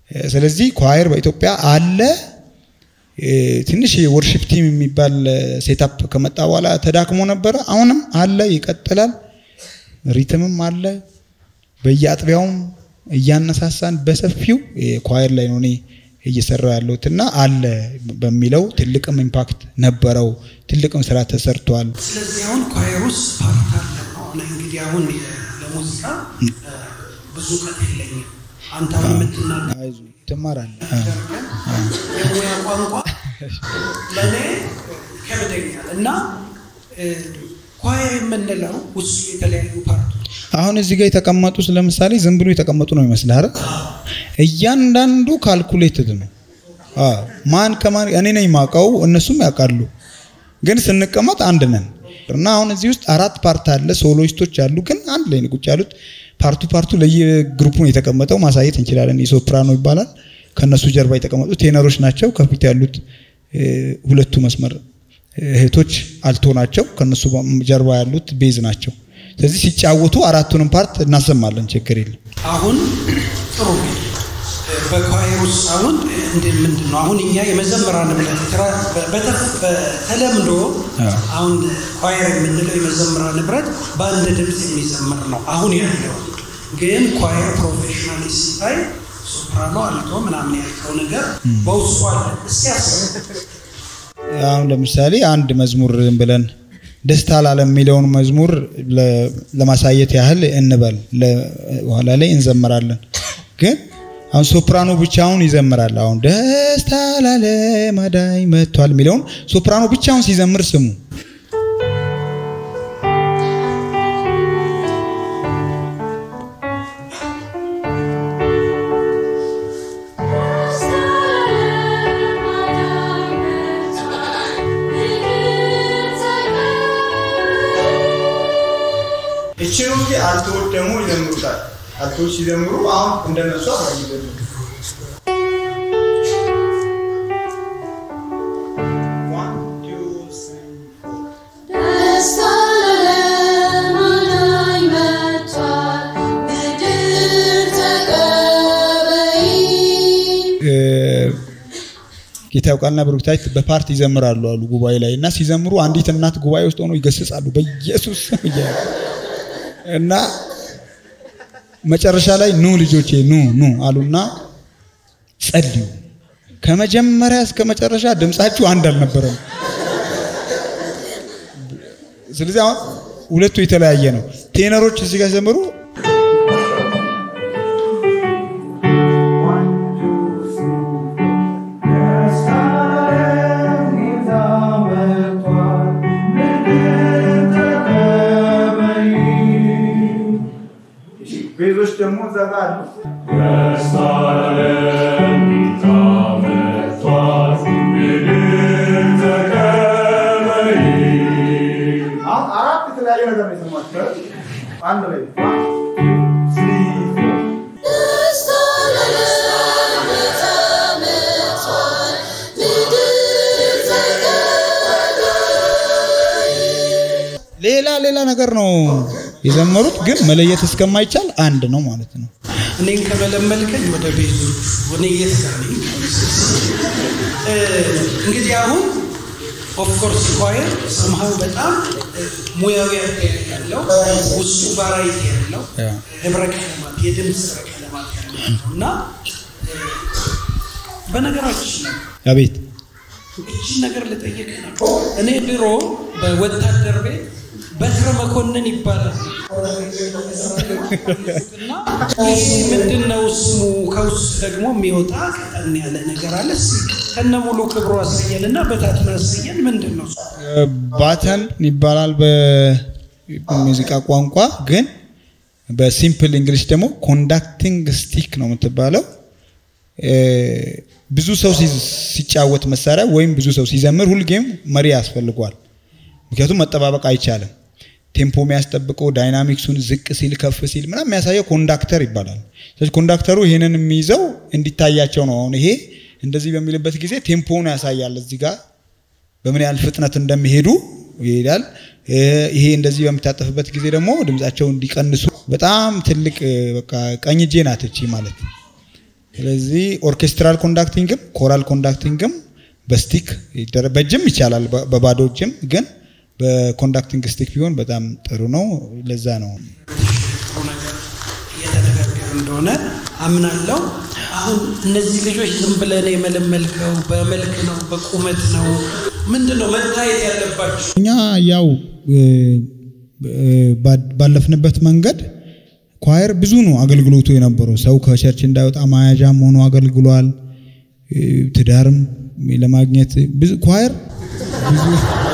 ስለዚህ ኳየር በኢትዮጵያ አለ ትንሽ የወርሺፕ ቲም የሚባል ሴትአፕ ከመጣ በኋላ ተዳክሞ ነበር አሁንም አለ ይቀጥላል ሪትምም አለ በየአጥቢያውም እያነሳሳን በሰፊው ኳየር ላይ ነው እኔ እየሰራው ያለውትና አለ በሚለው ትልቅም ኢምፓክት ነበረው ትልቅም ስራ ተሰርቷል ስለዚህ አሁን ኳየሩስ ፓርት አለ ነው እንግዲህ አሁን ለሙዚቃ ብዙ ከትለኝ አንተ አሁን ምትናገር አይዞ ተማራለህ የሙያ ቋንቋ ለኔ ከበደኛል እና ኳየር የምንለው ውስጥ የተለያዩ ፓርቶች አሁን እዚህ ጋር የተቀመጡት ለምሳሌ ዝም ብሎ የተቀመጡ ነው ይመስላል አይደል እያንዳንዱ ካልኩሌትድ ነው አዎ ማን ከማን እኔ ነኝ ማቀው እነሱም ያውቃሉ ግን ስንቀመጥ አንድ ነን እና አሁን እዚህ ውስጥ አራት ፓርት አለ ሶሎይስቶች አሉ ግን አንድ ላይ ነው ቁጭ ያሉት ፓርቱ ፓርቱ ለየግሩፑ ነው የተቀመጠው ማሳየት እንችላለን የሶፕራኖ ይባላል ከነሱ ጀርባ የተቀመጡት ቴነሮች ናቸው ከፊት ያሉት ሁለቱ መስመር እህቶች አልቶ ናቸው ከነሱ ጀርባ ያሉት ቤዝ ናቸው ስለዚህ ሲጫወቱ አራቱንም ፓርት እናሰማለን ችግር የለም አሁን ጥሩ በኳየሩስ አሁን እንደ ምንድነው አሁን እኛ የመዘምራን ንብረት በተለምዶ አሁን ኳየር የምንለው የመዘምራን ንብረት በአንድ ድምጽ የሚዘምር ነው አሁን ያለው ግን ኳየር ፕሮፌሽናል ሲታይ ሶፕራኖ አልቶ ምናምን ያለው ነገር በውስጡ አለ እስኪ አስብ አሁን ለምሳሌ አንድ መዝሙር ብለን ደስታ ላለም የሚለውን መዝሙር ለማሳየት ያህል እንበል ለኋላ ላይ እንዘምራለን ግን አሁን ሶፕራኖ ብቻውን ይዘምራል አሁን ደስታ ላለም አዳኝ መጥቷል የሚለውን ሶፕራኖ ብቻውን ሲዘምር ስሙ እቺውቂ አልቶች ደግሞ ይዘምሩታል አልቶች ሲዘምሩ አሁን እንደነሱ አባይደሉ ጌታው ቃልና ብሩክታይት በፓርቲ ይዘምራሉ አሉ ጉባኤ ላይ እና ሲዘምሩ አንዲት እናት ጉባኤ ውስጥ ሆነው ይገስጻሉ በኢየሱስ ስም እና መጨረሻ ላይ ኑ ልጆቼ ኑ ኑ አሉና ጸልዩ ከመጀመሪያ እስከ መጨረሻ ድምጻችሁ አንድ አልነበረም ስለዚህ አሁን ሁለቱ የተለያየ ነው ቴነሮች እዚህ ጋር ዘምሩ ቤዞች ደግሞ ዘጋሉ አራት የተለያየ ነገር ነው የተማርከው አንድ ላይ ሌላ ሌላ ነገር ነው የዘመሩት ግን መለየት እስከማይቻል አንድ ነው ማለት ነው እኔን ከመለመልከኝ ወደ ቤቱ ወኔ እየተጋነኝ እንግዲህ አሁን ኦፍ ኮርስ ኳየር somehow በጣም ሙያዊ ያለው ውስጡ ባራይቲ ያለው ህብረ ቀለማት የድምጽ ቀለማት ያለውና በነገራችን ላይ አቤት እቺ ነገር ልጠይቅ ነው እኔ ድሮ በወታደር ቤት በትረ መኮንን ይባላል እና ይሄ ምንድነው ስሙ ከውስጥ ደግሞ የሚወጣ ቀጠን ያለ ነገር አለ ከነ ሙሉ ክብሩ አስየልና በታትና አስየን ምንድነው ባተን ይባላል በሙዚቃ ቋንቋ ግን በሲምፕል እንግሊሽ ደግሞ ኮንዳክቲንግ ስቲክ ነው የምትባለው ብዙ ሰው ሲጫወት መሳሪያ ወይም ብዙ ሰው ሲዘምር ሁሉ ጌም መሪ ያስፈልጋል ምክንያቱም መጠባበቅ አይቻልም ቴምፖ የሚያስጠብቀው ዳይናሚክሱን ዝቅ ሲል ከፍ ሲል ምናምን የሚያሳየው ኮንዳክተር ይባላል ስለዚህ ኮንዳክተሩ ይሄንን የሚይዘው እንዲታያቸው ነው አሁን ይሄ እንደዚህ በሚልበት ጊዜ ቴምፖውን ያሳያል እዚህ ጋር በምን ያህል ፍጥነት እንደሚሄዱ ይሄዳል ይሄ እንደዚህ በሚታጠፍበት ጊዜ ደግሞ ድምጻቸው እንዲቀንሱ በጣም ትልቅ በቃ ቀኝ እጄ ናት እቺ ማለት ስለዚህ ኦርኬስትራል ኮንዳክቲንግም ኮራል ኮንዳክቲንግም በስቲክ በጅም ይቻላል በባዶ ጅም ግን በኮንዳክቲንግ ስቲክ ቢሆን በጣም ጥሩ ነው ለዛ ነው ጥሩ ነገር እየተነጋገረ እንደሆነ አምናለሁ አሁን እነዚህ ልጆች ዝም ብለን የመለመልከው በመልክ ነው በቁመት ነው ምንድነው መታየት ያለባቸው እኛ ያው ባለፍንበት መንገድ ኳየር ብዙ ነው አገልግሎቱ የነበረው ሰው ከቸርች እንዳይወጣ ማያጃም ሆኖ አገልግሏል ትዳርም ለማግኘት ብዙ ኳየር ብዙ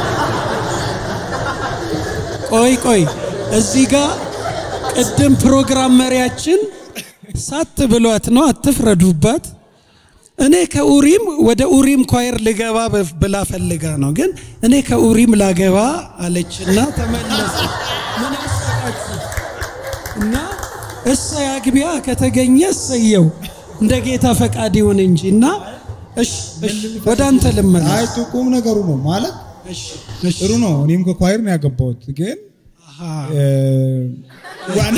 ቆይ ቆይ እዚህ ጋር ቅድም ፕሮግራም መሪያችን ሳት ብሏት ነው አትፍረዱባት እኔ ከኡሪም ወደ ኡሪም ኳየር ልገባ ብላ ፈልጋ ነው ግን እኔ ከኡሪም ላገባ አለችና ተመለሰ ምን አስቀጣችሁ እና እሰ ያግቢያ ከተገኘ ሰየው እንደ ጌታ ፈቃድ ይሁን እንጂና እሺ ወደ አንተ ልመለስ አይ ጥቁም ነገሩ ነው ማለት እሺ ጥሩ ነው እኔም ከኳየር ነው ያገባሁት ግን አሃ ዋና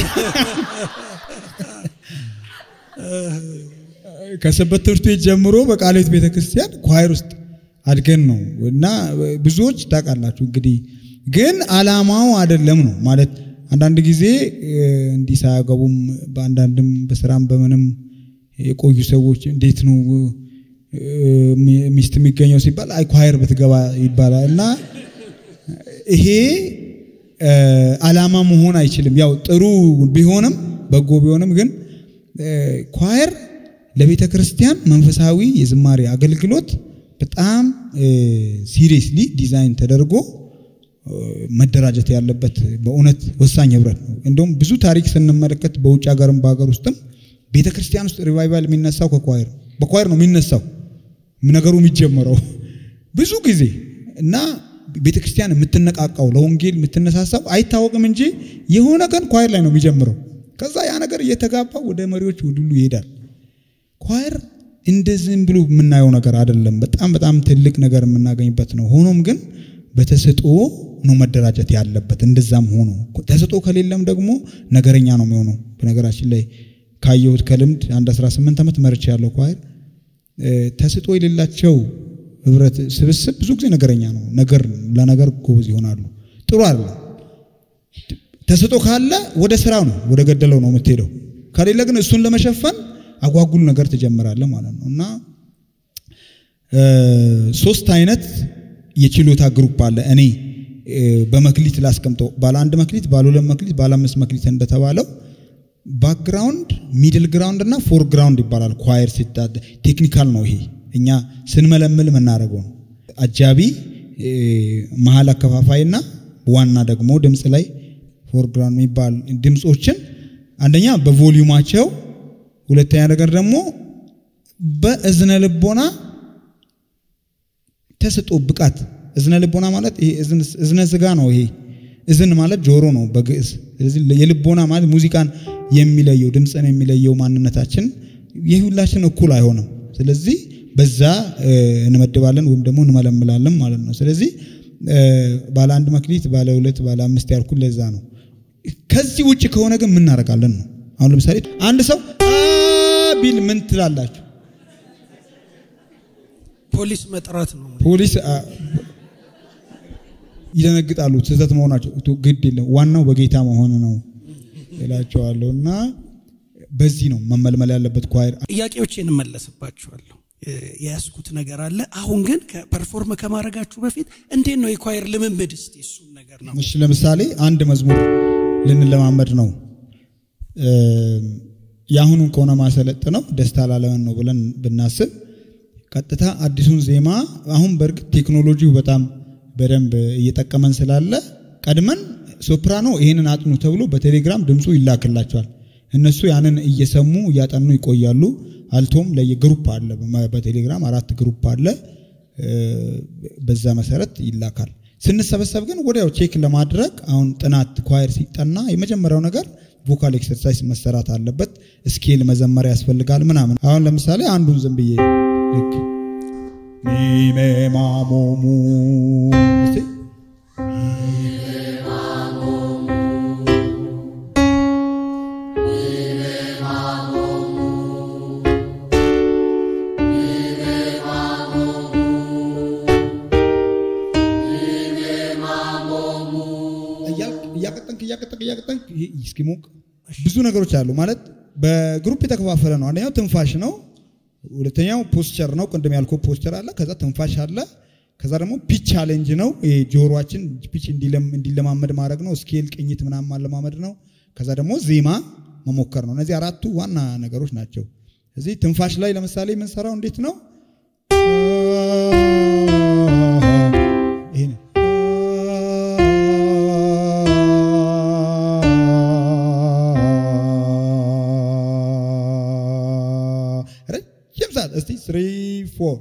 ከሰበት ትምህርት ቤት ጀምሮ በቃሊት ቤተክርስቲያን ኳየር ውስጥ አድገን ነው እና ብዙዎች ታውቃላችሁ እንግዲህ ግን አላማው አይደለም ነው ማለት አንዳንድ ጊዜ እንዲሳያገቡም በአንዳንድም በስራም በመንም የቆዩ ሰዎች እንዴት ነው ሚስት የሚገኘው ሲባል አይ ኳየር በትገባ ይባላልና ይሄ አላማ መሆን አይችልም ያው ጥሩ ቢሆንም በጎ ቢሆንም ግን ኳየር ለቤተ ክርስቲያን መንፈሳዊ የዝማሬ አገልግሎት በጣም ሲሪየስሊ ዲዛይን ተደርጎ መደራጀት ያለበት በእውነት ወሳኝ ህብረት ነው እንደውም ብዙ ታሪክ ስንመለከት በውጭ ሀገርም በአገር ውስጥም ቤተ ክርስቲያን ውስጥ ሪቫይቫል የሚነሳው ከኳየር በኳየር ነው የሚነሳው ነገሩ የሚጀምረው ብዙ ጊዜ እና ቤተ ክርስቲያን የምትነቃቃው ለወንጌል የምትነሳሳው አይታወቅም እንጂ የሆነ ቀን ኳየር ላይ ነው የሚጀምረው ከዛ ያ ነገር እየተጋባ ወደ መሪዎች ሁሉ ይሄዳል ኳየር እንደዚህ ብሎ የምናየው ነገር አይደለም በጣም በጣም ትልቅ ነገር የምናገኝበት ነው ሆኖም ግን በተሰጦ ነው መደራጀት ያለበት እንደዛም ሆኖ ተሰጦ ከሌለም ደግሞ ነገረኛ ነው የሚሆነው በነገራችን ላይ ካየሁት ከልምድ አንድ አስራ ስምንት አመት መርቻ ያለው ኳየር ተሰጦ የሌላቸው ህብረት ስብስብ ብዙ ጊዜ ነገረኛ ነው ነገር ለነገር ጎበዝ ይሆናሉ ጥሩ አይደለም ተሰጦ ካለ ወደ ስራው ነው ወደ ገደለው ነው የምትሄደው ከሌለ ግን እሱን ለመሸፈን አጓጉል ነገር ተጀምራለ ማለት ነውና ሶስት አይነት የችሎታ ግሩፕ አለ እኔ በመክሊት ላስቀምጠው ባለ አንድ መክሊት ባለ ሁለት መክሊት ባለ አምስት መክሊት እንደተባለው ባክግራውንድ ሚድል ግራውንድ እና ፎር ግራውንድ ይባላል ኳየር ሲታደ ቴክኒካል ነው ይሄ እኛ ስንመለምል መናረገው ነው አጃቢ መሃል አከፋፋይና ዋና ደግሞ ድምጽ ላይ ፎር ግራውንድ የሚባል ድምጾችን አንደኛ በቮሊዩማቸው ሁለተኛ ነገር ደግሞ በእዝነ ልቦና ተሰጦ ብቃት እዝነ ልቦና ማለት ይሄ እዝነ ስጋ ነው ይሄ እዝን ማለት ጆሮ ነው በግዕዝ ስለዚህ የልቦና ማለት ሙዚቃን የሚለየው ድምጽን የሚለየው ማንነታችን የሁላችን እኩል አይሆንም ስለዚህ በዛ እንመድባለን ወይም ደግሞ እንመለምላለን ማለት ነው ስለዚህ ባለ አንድ መክሊት ባለ ሁለት ባለ አምስት ያልኩ ለዛ ነው ከዚህ ውጪ ከሆነ ግን ምን እናረጋለን ነው አሁን ለምሳሌ አንድ ሰው ቢል ምን ትላላችሁ ፖሊስ መጥራት ነው ፖሊስ ይደነግጣሉ ተዘት መሆናቸው ግድ የለም ዋናው በጌታ መሆን ነው እላቸዋለሁና በዚህ ነው መመልመል ያለበት ኳየር ጥያቄዎችን እንመለስባቸዋለሁ ያስኩት ነገር አለ አሁን ግን ከፐርፎርም ከማረጋችሁ በፊት እንዴት ነው የኳየር ልምምድ እስቲ እሱን ነገር ነው እሺ ለምሳሌ አንድ መዝሙር ልንለማመድ ነው ያሁኑን ከሆነ ማሰለጥነው ደስታ ላለመን ነው ብለን ብናስብ ቀጥታ አዲሱን ዜማ አሁን በርግጥ ቴክኖሎጂው በጣም በደንብ እየተጠቀመን ስላለ ቀድመን ሶፕራኖ ይሄንን አጥኑ ተብሎ በቴሌግራም ድምጹ ይላክላቸዋል እነሱ ያንን እየሰሙ ያጠኑ ይቆያሉ አልቶም ለየግሩፕ አለ በቴሌግራም አራት ግሩፕ አለ በዛ መሰረት ይላካል ስንሰበሰብ ግን ወዲያው ቼክ ለማድረግ አሁን ጥናት ኳየር ሲጠና የመጀመሪያው ነገር ቮካል ኤክሰርሳይዝ መሰራት አለበት ስኬል መዘመር ያስፈልጋል ምናምን አሁን ለምሳሌ አንዱን ዝም ብዬ ልክ ሚሜማሞሙ እስቲ ሚሜማሞሙ እስኪሞቅ ብዙ ነገሮች አሉ ማለት በግሩፕ የተከፋፈለ ነው አንደኛው ትንፋሽ ነው ሁለተኛው ፖስቸር ነው ቅድም ያልኩ ፖስቸር አለ ከዛ ትንፋሽ አለ ከዛ ደግሞ ፒች ቻሌንጅ ነው የጆሮአችን ፒች እንዲለም እንዲለማመድ ማድረግ ነው ስኬል ቅኝት ምናምን ማለማመድ ነው ከዛ ደግሞ ዜማ መሞከር ነው እነዚህ አራቱ ዋና ነገሮች ናቸው እዚህ ትንፋሽ ላይ ለምሳሌ ምን ሰራው እንዴት ነው ይሄ ረጅም ሰዓት እስቲ three four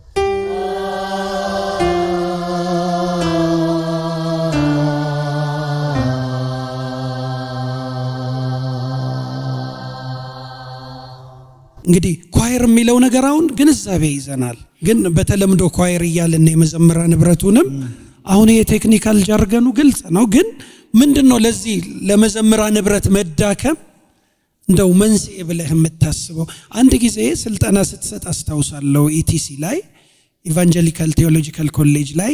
እንግዲህ ኳየር የሚለው ነገር አሁን ግንዛቤ ይዘናል ግን በተለምዶ ኳየር ይያልና የመዘምራ ንብረቱንም አሁን የቴክኒካል ጃርገኑ ግልጽ ነው ግን ምንድነው ለዚህ ለመዘምራ ንብረት መዳከም እንደው መንስኤ ብለህ የምታስበው አንድ ጊዜ ስልጠና ስትሰጥ አስተውሳለሁ ኢቲሲ ላይ ኢቫንጀሊካል ቴዎሎጂካል ኮሌጅ ላይ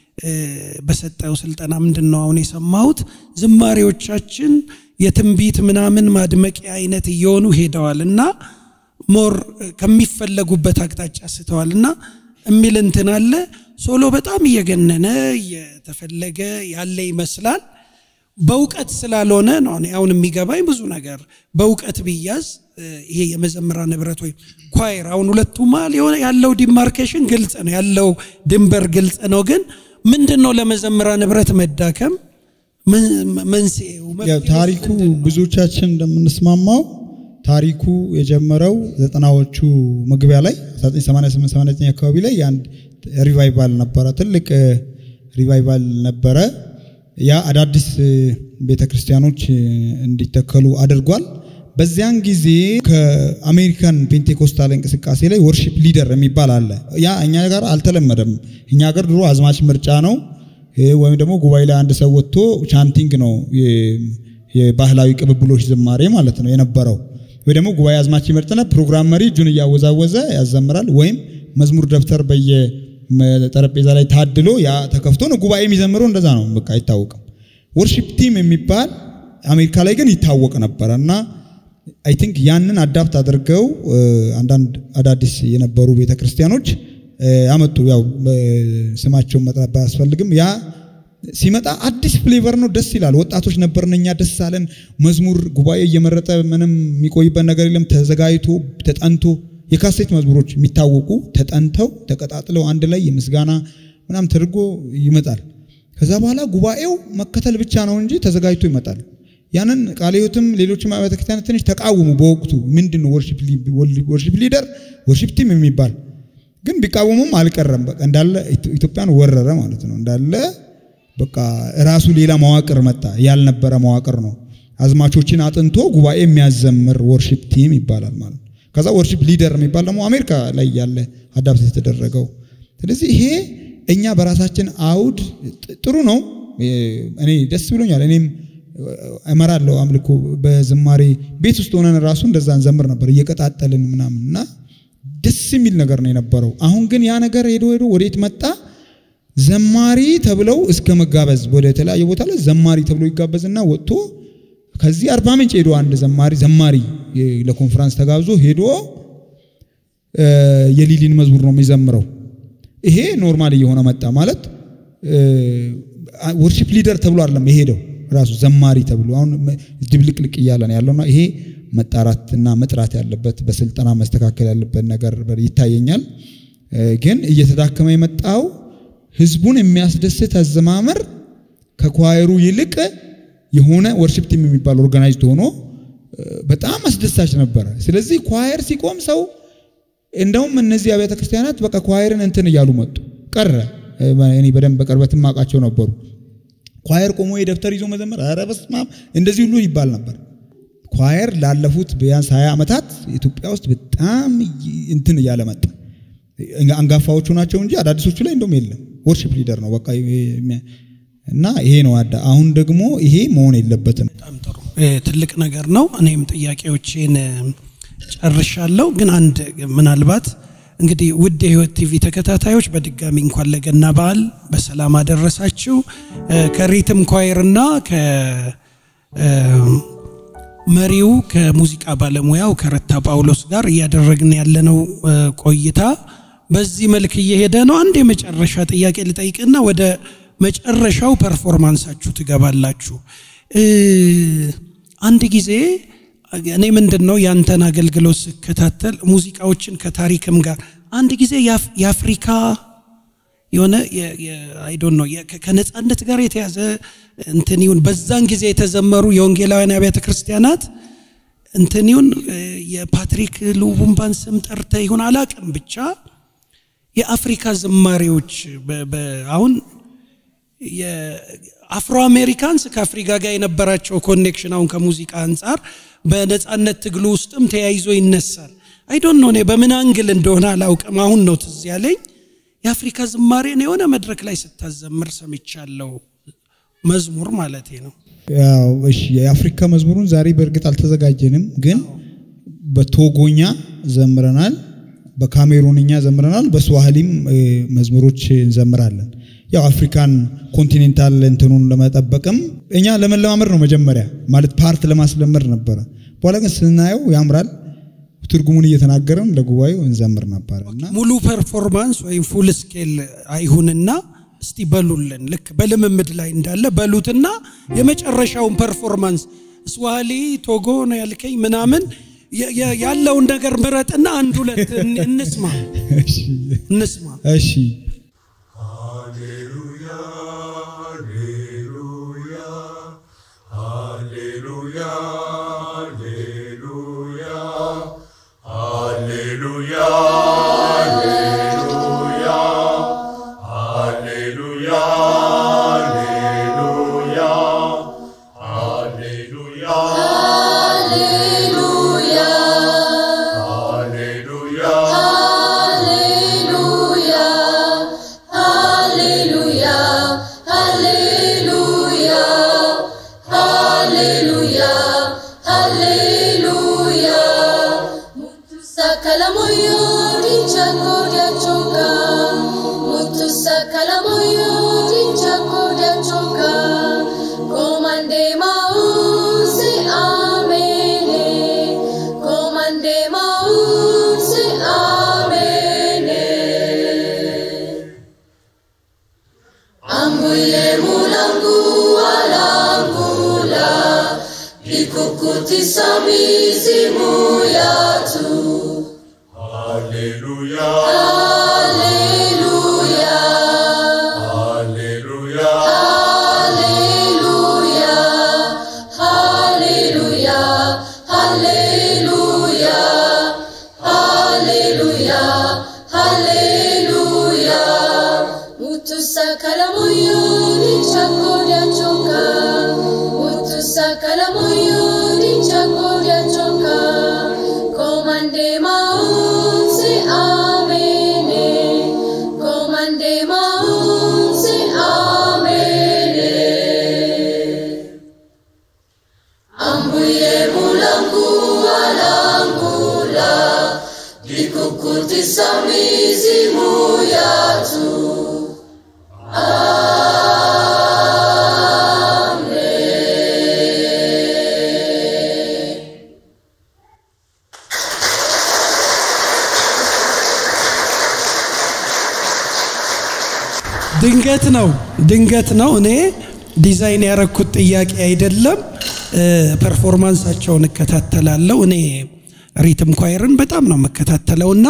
በሰጠው ስልጠና ምንድነው አሁን የሰማሁት ዝማሬዎቻችን የትንቢት ምናምን ማድመቂያ አይነት እየሆኑ ሄደዋልና ሞር ከሚፈለጉበት አቅጣጫ ስተዋልና እሚል እንትን አለ ሶሎ በጣም እየገነነ የተፈለገ ያለ ይመስላል በእውቀት ስላልሆነ ነው አሁን የሚገባኝ ብዙ ነገር በእውቀት ቢያዝ ይሄ የመዘምራ ንብረት ወይ ኳየር አሁን ሁለቱ ማል የሆነ ያለው ዲማርኬሽን ግልጽ ነው ያለው ድንበር ግልጽ ነው ግን ምንድነው ለመዘምራ ንብረት መዳከም መንስኤው ታሪኩ ብዙዎቻችን እንደምንስማማው ታሪኩ የጀመረው ዘጠናዎቹ መግቢያ ላይ አስራ ዘጠኝ ሰማንያ ስምንት ሰማንያ ዘጠኝ አካባቢ ላይ አንድ ሪቫይቫል ነበር ትልቅ ሪቫይቫል ነበር ያ አዳዲስ ቤተክርስቲያኖች እንዲተከሉ አድርጓል በዚያን ጊዜ ከአሜሪካን ፔንቴኮስታል እንቅስቃሴ ላይ ወርሺፕ ሊደር የሚባል አለ ያ እኛ ጋር አልተለመደም እኛ ጋር ድሮ አዝማች ምርጫ ነው ወይም ደግሞ ጉባኤ ላይ አንድ ሰው ወጥቶ ቻንቲንግ ነው የባህላዊ ቅብብሎች ዝማሬ ማለት ነው የነበረው ወይ ደግሞ ጉባኤ አዝማች ይመርጥና ፕሮግራም መሪ እጁን ያወዛወዘ ያዘምራል ወይም መዝሙር ደብተር በየጠረጴዛ ላይ ታድሎ ያ ተከፍቶ ነው ጉባኤ የሚዘምረው እንደዛ ነው በቃ አይታወቅም ወርሺፕ ቲም የሚባል አሜሪካ ላይ ግን ይታወቅ ነበርና አይ ቲንክ ያንን አዳፕት አድርገው አንዳንድ አዳዲስ የነበሩ ቤተክርስቲያኖች ያመጡ ያው ስማቸው መጥራት ባያስፈልግም ያ ሲመጣ አዲስ ፍሌቨር ነው ደስ ይላል ወጣቶች ነበርነኛ ደስ አለን መዝሙር ጉባኤ እየመረጠ ምንም የሚቆይበት ነገር የለም ተዘጋጅቶ ተጠንቶ የካሴት መዝሙሮች የሚታወቁ ተጠንተው ተቀጣጥለው አንድ ላይ የምስጋና ምናም ተርጎ ይመጣል ከዛ በኋላ ጉባኤው መከተል ብቻ ነው እንጂ ተዘጋጅቶ ይመጣል ያንን ቃልዮትም ሌሎችም አብያተ ክርስቲያናት ትንሽ ተቃወሙ በወቅቱ ምንድነው ወርሺፕ ወርሺፕ ሊደር ወርሺፕ ቲም የሚባል ግን ቢቃወሙም አልቀረም በቃ እንዳለ ኢትዮጵያን ወረረ ማለት ነው እንዳለ በቃ ራሱ ሌላ መዋቅር መጣ ያልነበረ መዋቅር ነው አዝማቾችን አጥንቶ ጉባኤ የሚያዘምር ወርሺፕ ቲም ይባላል ማለት ከዛ ወርሺፕ ሊደር የሚባል ደግሞ አሜሪካ ላይ ያለ አዳፕት የተደረገው ስለዚህ ይሄ እኛ በራሳችን አውድ ጥሩ ነው እኔ ደስ ብሎኛል እኔም አመራለሁ አምልኮ በዝማሬ ቤት ውስጥ ሆነን ራሱ እንደዛ እንዘምር ነበር እየቀጣጠልን ምናምንና ደስ የሚል ነገር ነው የነበረው አሁን ግን ያ ነገር ሄዶ ሄዶ ወዴት መጣ ዘማሪ ተብለው እስከ መጋበዝ ወደ ተለያየ ቦታ ላይ ዘማሪ ተብሎ ይጋበዝና ወጥቶ ከዚህ አርባ ምንጭ ሄዶ አንድ ዘማሪ ዘማሪ ለኮንፈረንስ ተጋብዞ ሄዶ የሊሊን መዝሙር ነው የሚዘምረው ይሄ ኖርማል እየሆነ መጣ ማለት ወርሺፕ ሊደር ተብሎ አይደለም የሄደው ራሱ ዘማሪ ተብሎ አሁን ድብልቅልቅ ይያለን ያለውና ይሄ መጣራትና መጥራት ያለበት በስልጠና መስተካከል ያለበት ነገር ይታየኛል ግን እየተዳከመ የመጣው ህዝቡን የሚያስደስት አዘማመር ከኳየሩ ይልቅ የሆነ ወርሺፕ ቲም የሚባል ኦርጋናይዝድ ሆኖ በጣም አስደሳች ነበር ስለዚህ ኳየር ሲቆም ሰው እንደውም እነዚህ አብያተ ክርስቲያናት በቃ ኳየርን እንትን ይያሉ መጡ ቀረ እኔ በደንብ በቅርበትም ማቃቸው ነበሩ ኳየር ቆሞ የደብተር ይዞ መዘመር አረ በስማም እንደዚህ ሁሉ ይባል ነበር ኳየር ላለፉት ቢያንስ ሃያ አመታት ኢትዮጵያ ውስጥ በጣም እንትን ያለ መጣ አንጋፋዎቹ ናቸው እንጂ አዳዲሶቹ ላይ እንደውም የለም ወርሺፕ ሊደር ነው በቃ እና ይሄ ነው አዳ አሁን ደግሞ ይሄ መሆን የለበትም በጣም ጥሩ ትልቅ ነገር ነው እኔም ጥያቄዎችን ጨርሻለሁ ግን አንድ ምናልባት እንግዲህ ውድ የህይወት ቲቪ ተከታታዮች በድጋሚ እንኳን ለገና በዓል በሰላም አደረሳችሁ ከሪትም ኳየርና ከ መሪው ከሙዚቃ ባለሙያው ከረታ ጳውሎስ ጋር ያደረግን ያለነው ቆይታ በዚህ መልክ እየሄደ ነው። አንድ የመጨረሻ ጥያቄ ልጠይቅና ወደ መጨረሻው ፐርፎርማንሳችሁ ትገባላችሁ። አንድ ጊዜ እኔ ምንድነው ያንተን አገልግሎት ስከታተል ሙዚቃዎችን ከታሪክም ጋር አንድ ጊዜ የአፍሪካ የሆነ አይ ዶንት ኖ ከነጻነት ጋር የተያዘ እንትን ይሁን በዛን ጊዜ የተዘመሩ የወንጌላውያን አብያተ ክርስቲያናት እንትን ይሁን የፓትሪክ ሉቡምባን ስም ጠርተ ይሁን አላቅም ብቻ የአፍሪካ ዝማሬዎች አሁን የአፍሮ አሜሪካንስ ከአፍሪካ ጋር የነበራቸው ኮኔክሽን አሁን ከሙዚቃ አንፃር በነጻነት ትግሉ ውስጥም ተያይዞ ይነሳል። አይ ዶንት ኖ በምን አንግል እንደሆነ አላውቅም። አሁን ነው ትዝ ያለኝ የአፍሪካ ዝማሬ ነው የሆነ መድረክ ላይ ስታዘምር ሰምቻለሁ። መዝሙር ማለት ነው። ያው እሺ የአፍሪካ መዝሙሩን ዛሬ በእርግጥ አልተዘጋጀንም፣ ግን በቶጎኛ ዘምረናል፣ በካሜሩንኛ ዘምረናል፣ በስዋሂሊም መዝሙሮች እንዘምራለን። ያው አፍሪካን ኮንቲኔንታል እንትኑን ለመጠበቅም እኛ ለመለማመድ ነው መጀመሪያ ማለት ፓርት ለማስለመድ ነበር። በኋላ ግን ስናየው ያምራል ትርጉሙን እየተናገረን ለጉባኤው እንዘምር ነበርና ሙሉ ፐርፎርማንስ ወይ ፉል ስኬል አይሁንና እስቲ በሉልን ልክ በልምምድ ላይ እንዳለ በሉትና የመጨረሻውን ፐርፎርማንስ ስዋሂሊ ቶጎ ነው ያልከኝ ምናምን ያለው ነገር ምረጥና አንድ ሁለት እንስማ እንስማ እሺ ሃሌሉያ ሃሌሉያ ሃሌሉያ ሃሌሉያ ሃሌሉያ ድንገት ነው ድንገት ነው እኔ ዲዛይን ያረኩት ጥያቄ አይደለም። ፐርፎርማንሳቸውን እከታተላለሁ። እኔ ሪትም ኳየርን በጣም ነው መከታተለውና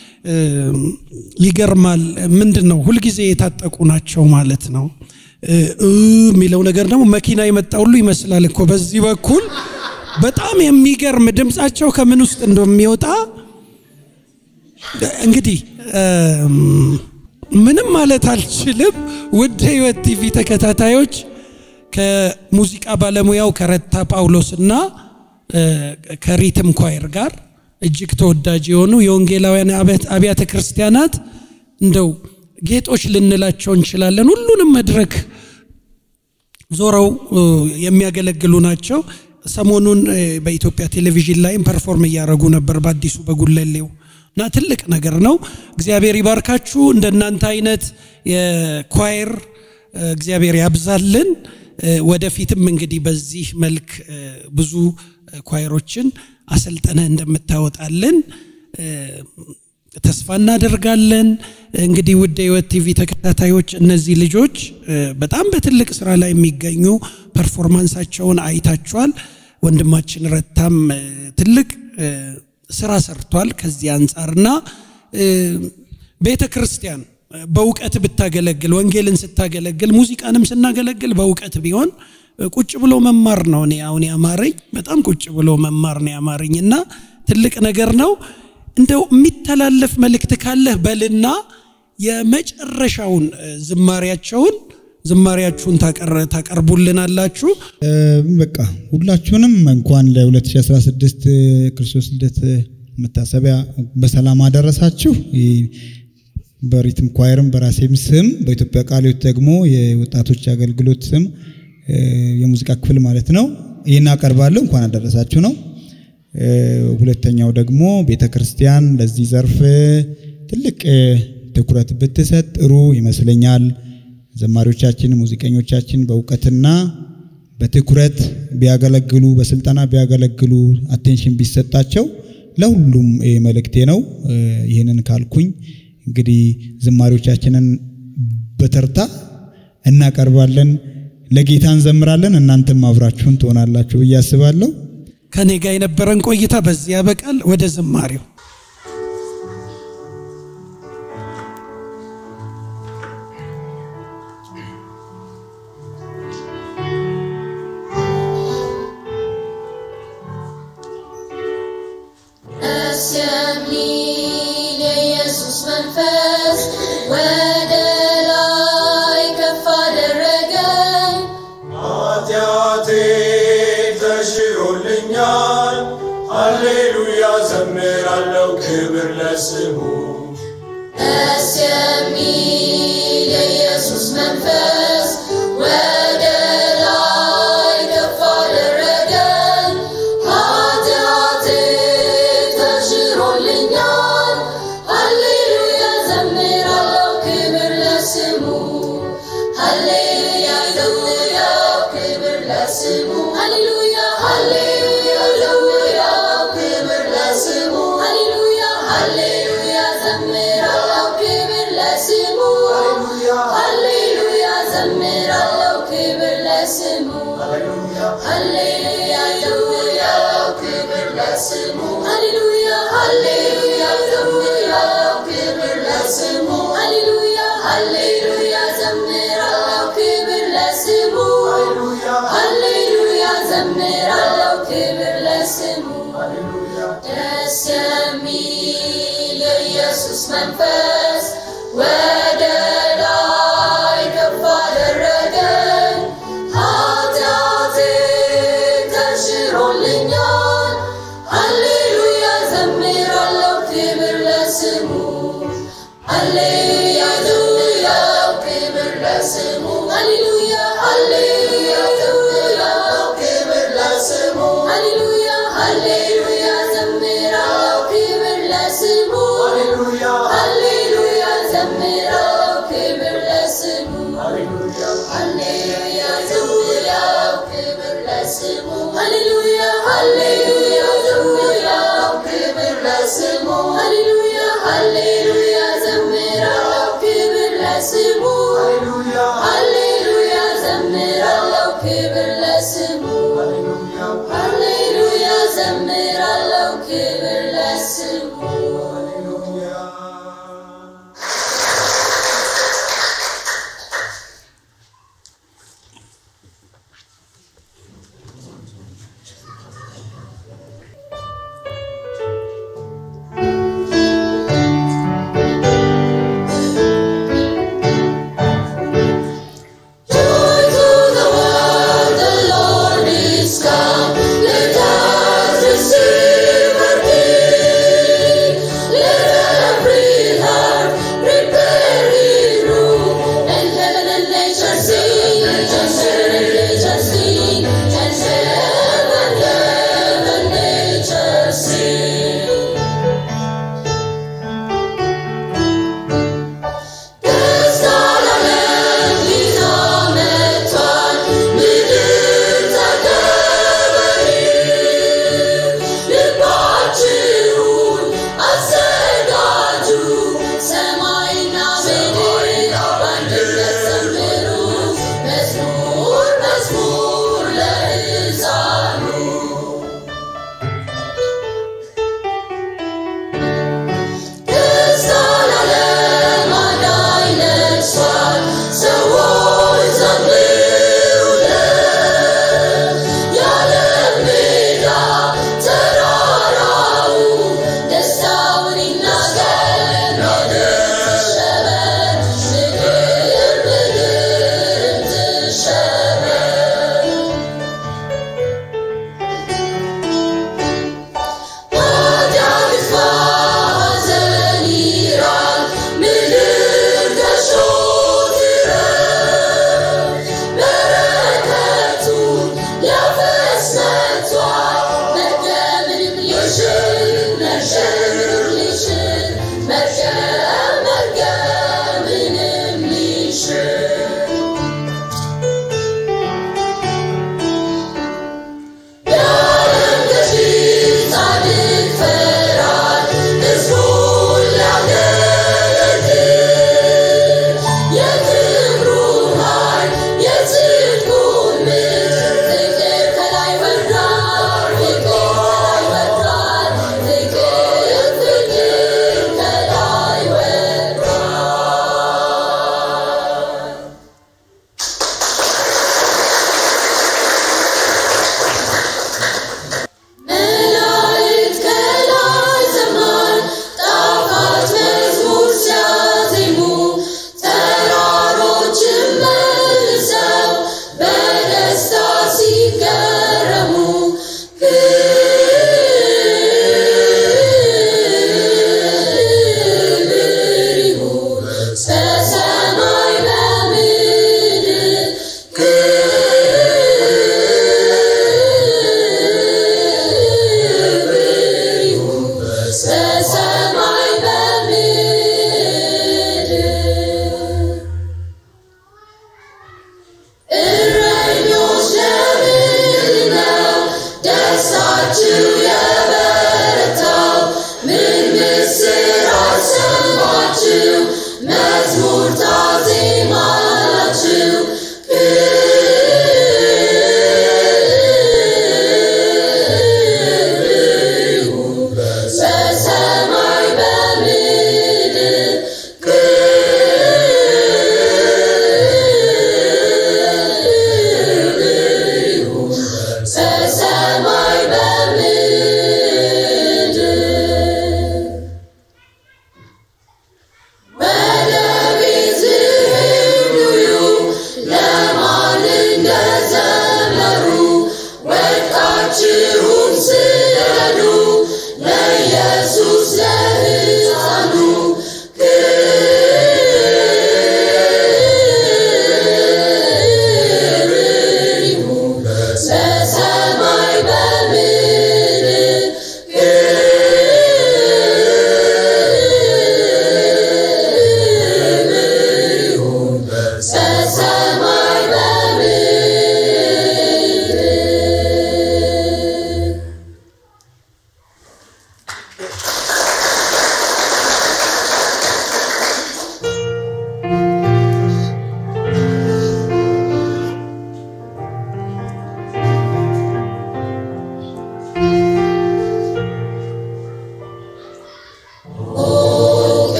ይገርማል። ምንድነው ሁሉ ጊዜ የታጠቁ ናቸው ማለት ነው። የሚለው ነገር ደግሞ መኪና የመጣው ሁሉ ይመስላል እኮ በዚህ በኩል በጣም የሚገርም ድምጻቸው ከምን ውስጥ እንደሚወጣ እንግዲህ ምንም ማለት አልችልም። ውድ ህይወት ቲቪ ተከታታዮች ከሙዚቃ ባለሙያው ከረታ ጳውሎስና ከሪትም ኳየር ጋር እጅግ ተወዳጅ የሆኑ የወንጌላውያን አብያተ ክርስቲያናት እንደው ጌጦች ልንላቸው እንችላለን። ሁሉንም መድረክ ዞረው የሚያገለግሉ ናቸው። ሰሞኑን በኢትዮጵያ ቴሌቪዥን ላይም ፐርፎርም ያደረጉ ነበር በአዲሱ በጉለሌው እና ትልቅ ነገር ነው። እግዚአብሔር ይባርካችሁ። እንደናንተ አይነት የኳየር እግዚአብሔር ያብዛልን። ወደፊትም እንግዲህ በዚህ መልክ ብዙ ኳየሮችን አሰልጠነ እንደምታወጣለን ተስፋ እናደርጋለን እንግዲህ ውድ ህይወት ቲቪ ተከታታዮች እነዚህ ልጆች በጣም በትልቅ ስራ ላይ የሚገኙ ፐርፎርማንሳቸውን አይታችኋል ወንድማችን ረታም ትልቅ ስራ ሰርቷል ከዚህ አንፃርና ቤተክርስቲያን በእውቀት ብታገለግል ወንጌልን ስታገለግል ሙዚቃንም ስናገለግል በእውቀት ቢሆን ቁጭ ብሎ መማር ነው እኔ አሁን ያማረኝ በጣም ቁጭ ብሎ መማር ነው ያማረኝና ትልቅ ነገር ነው እንደው የሚተላለፍ መልእክት ካለ በልና የመጨረሻውን ዝማሪያቸውን ዝማሪያችሁን ታቀርቡልናላችሁ በቃ ሁላችሁንም እንኳን ለ2016 ክርስቶስ ልደት መታሰቢያ በሰላም አደረሳችሁ በሪትም ኳየርም በራሴም ስም በኢትዮጵያ ቃልዮት ደግሞ የወጣቶች አገልግሎት ስም የሙዚቃ ክፍል ማለት ነው ይሄን አቀርባለሁ እንኳን አደረሳችሁ ነው ሁለተኛው ደግሞ ቤተክርስቲያን ለዚህ ዘርፍ ትልቅ ትኩረት ብትሰጥ ጥሩ ይመስለኛል ዘማሪዎቻችን ሙዚቀኞቻችን በእውቀትና በትኩረት ቢያገለግሉ በስልጣና ቢያገለግሉ አቴንሽን ቢሰጣቸው ለሁሉም መልእክቴ ነው ይሄንን ካልኩኝ እንግዲህ ዘማሪዎቻችንን በተርታ እናቀርባለን ለጌታን ዘምራለን እናንተም አብራችሁን ትሆናላችሁ በያስባለሁ ከኔ ጋር የነበረን ቆይታ በዚህ ያበቃል ወደ ዝማሬው ክብር ለስሙ እስየሚ የኢየሱስ መንፈስ ወደ ላይ ከፍ አደረገን ኃጢአቴ ተሽሮልኛል ሃሌሉያ ዘምራለሁ ክብር ለስሙ ሃሌሉያ ሃሌሉያ ክብር ለስሙ ሃሌሉያ ሃሌሉያ ክብር ለስሙ Hallelujah, zammirallahu kibir lasimu. Hallelujah, zammirallahu kibir lasimu. Hallelujah, zammirallahu kibir lasimu. Hallelujah, hallelujah, zammirallahu kibir lasimu. Hallelujah, hallelujah, zammirallahu kibir lasimu. Hallelujah, zammirallahu kibir lasimu. ደስ የሚል የኢየሱስ መንፈስ ወደ ላይ ከፍ አደረገን ኃጢአቴ ተሽሮልኛል ሃሌሉያ ዘምራለሁ ክብር ለስሙ ሃሌሉያ ክብር ለስሙ ሃሌሉያ ሃሌሉያ ክብር ለስሙ ሃሌሉያ ሃሌሉያ Hallelujah, zammirallahu kibir lasimu. Hallelujah, hallelujah, zammirallahu kibir lasimu. Hallelujah, hallelujah, zammirallahu kibir lasimu. Hallelujah, hallelujah, zammirallahu kibir lasimu. Hallelujah, hallelujah.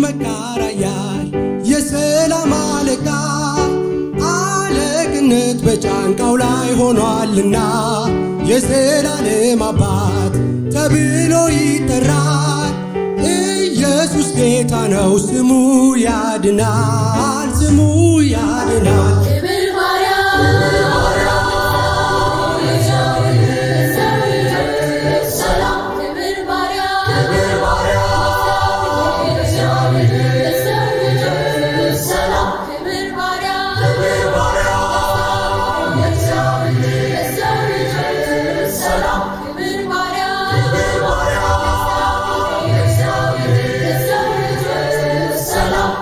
መካራያል የሰላም አለቃ አለቅነት በጫንቃው ላይ ሆኗልና የዘላለም አባት ተብሎ ይጠራል ኢየሱስ ጌታ ነው ስሙ ያድናል ስሙ ያድናል ክብር ማርያም ሰላም ክብር ማርያም ክብር ማርያም ሰላም ክብር ማርያም ክብር ማርያም ሰላም ክብር ማርያም ክብር ማርያም ሰላም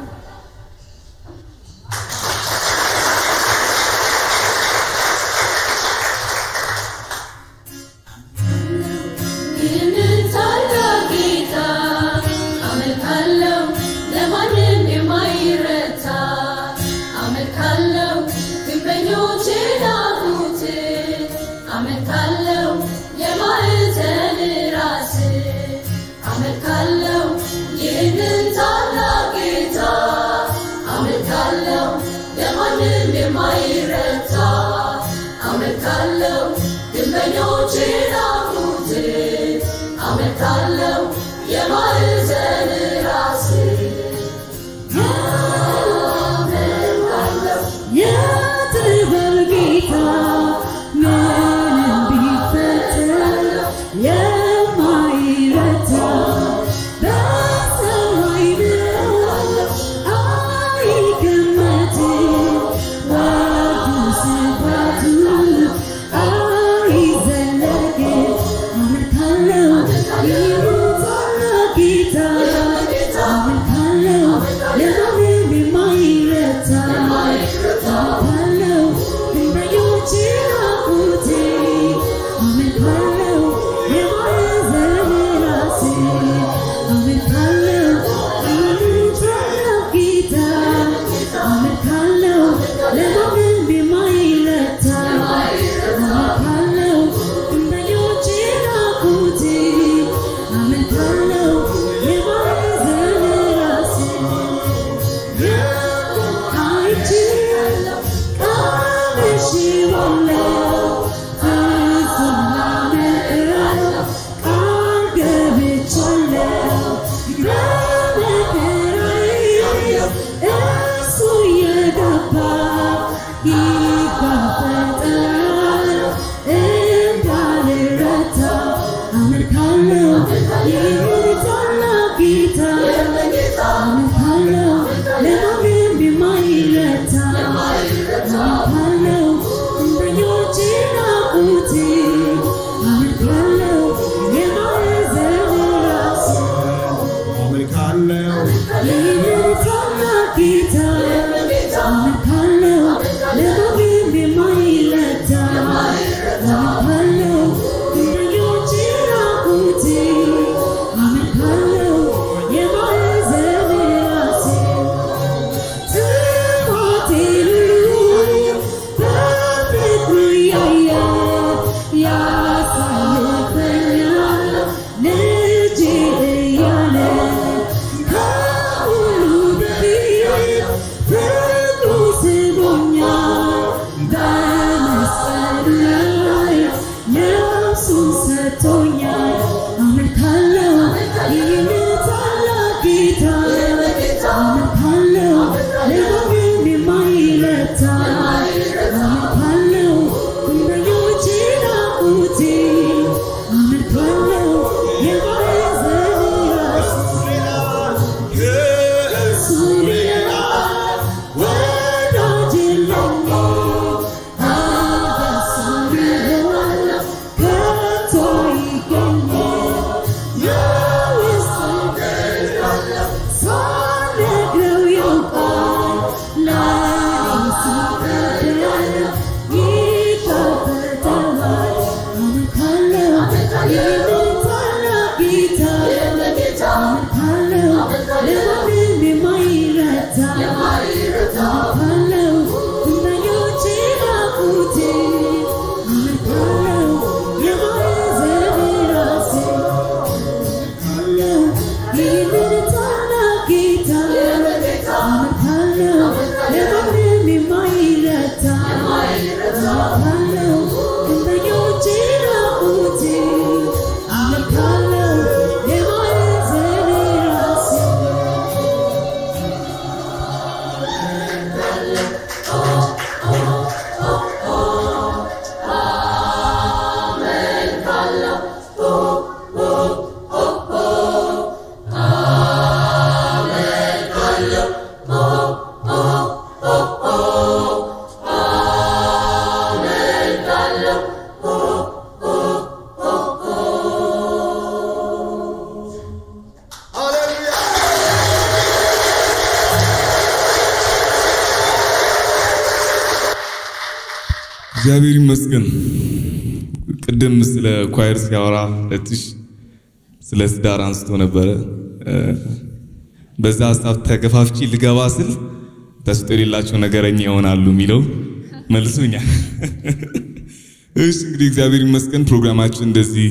ይህንን ታላቅ ጌታ አመልካለሁ ለማንም የማይረታ አመልካለሁ ግንበኞች ናቁት አመልካለሁ የማዕዘን ራስ አመልካለሁ ይህንን ታላቅ ጌታ አመልካለሁ ለማንም የማይረታ አመልካለሁ ግንበኞች ናቁት አመልካለሁ የማዕዘን ራስ አመልካለሁ የጥበብ ጌታ ምንም ቢፈጠር የማይረታ በሰማይ ምድር አይገመትም ወዱ ስፋቱ አይዘለቅም አመልካለሁ ይህንን ታላቅ ጌታ አመልካለሁ ለማንም የማይረታ አመልካለሁ ግንበኞች ናቁት አመልካለሁ የማዕዘን ራስ አመልካለሁ ይህንን ታላቅ ጌታ አመልካለሁ ለማንም የማይረታ አመልካለሁ ግንበኞች ናቁት አመልካለሁ የማዕዘን ራስ አይችልም ቀምሼዋለሁ ፍጹም ላመልክህ ቃል ገብቻለሁ በመከራዬ እሱ የገባ ይጋፈጣል እንዳልረታ አመልካለሁ ይህንን ታላቅ ጌታ አመልካለሁ ለማንም የማይረታ አመልካለሁ ግንበኞች ናቁት አመልካለሁ የማዕዘን ራስ አመልካለሁ ይህንን ታላቅ ጌታ አመልካለሁ ለማንም የማይረታ አመልካለሁ ግንበኞች ናቁት አመልካለሁ የማዕዘን ራስ ጥማቴን ሁሉ በፍቅሩ ያየ ያሳልፈኛል ልጄ እያለ ከሁሉ በፊት እግዚአብሔር ይመስገን ቅድም ስለ ኳየር ሲያወራ ለትሽ ስለ ስዳር አንስቶ ነበር በዛ ሐሳብ ተገፋፍጪ ልገባ ስል ተስጦ የሌላቸው ነገረኛ ይሆናሉ የሚለው መልሶኛ እሺ እንግዲህ እግዚአብሔር ይመስገን ፕሮግራማችን እንደዚህ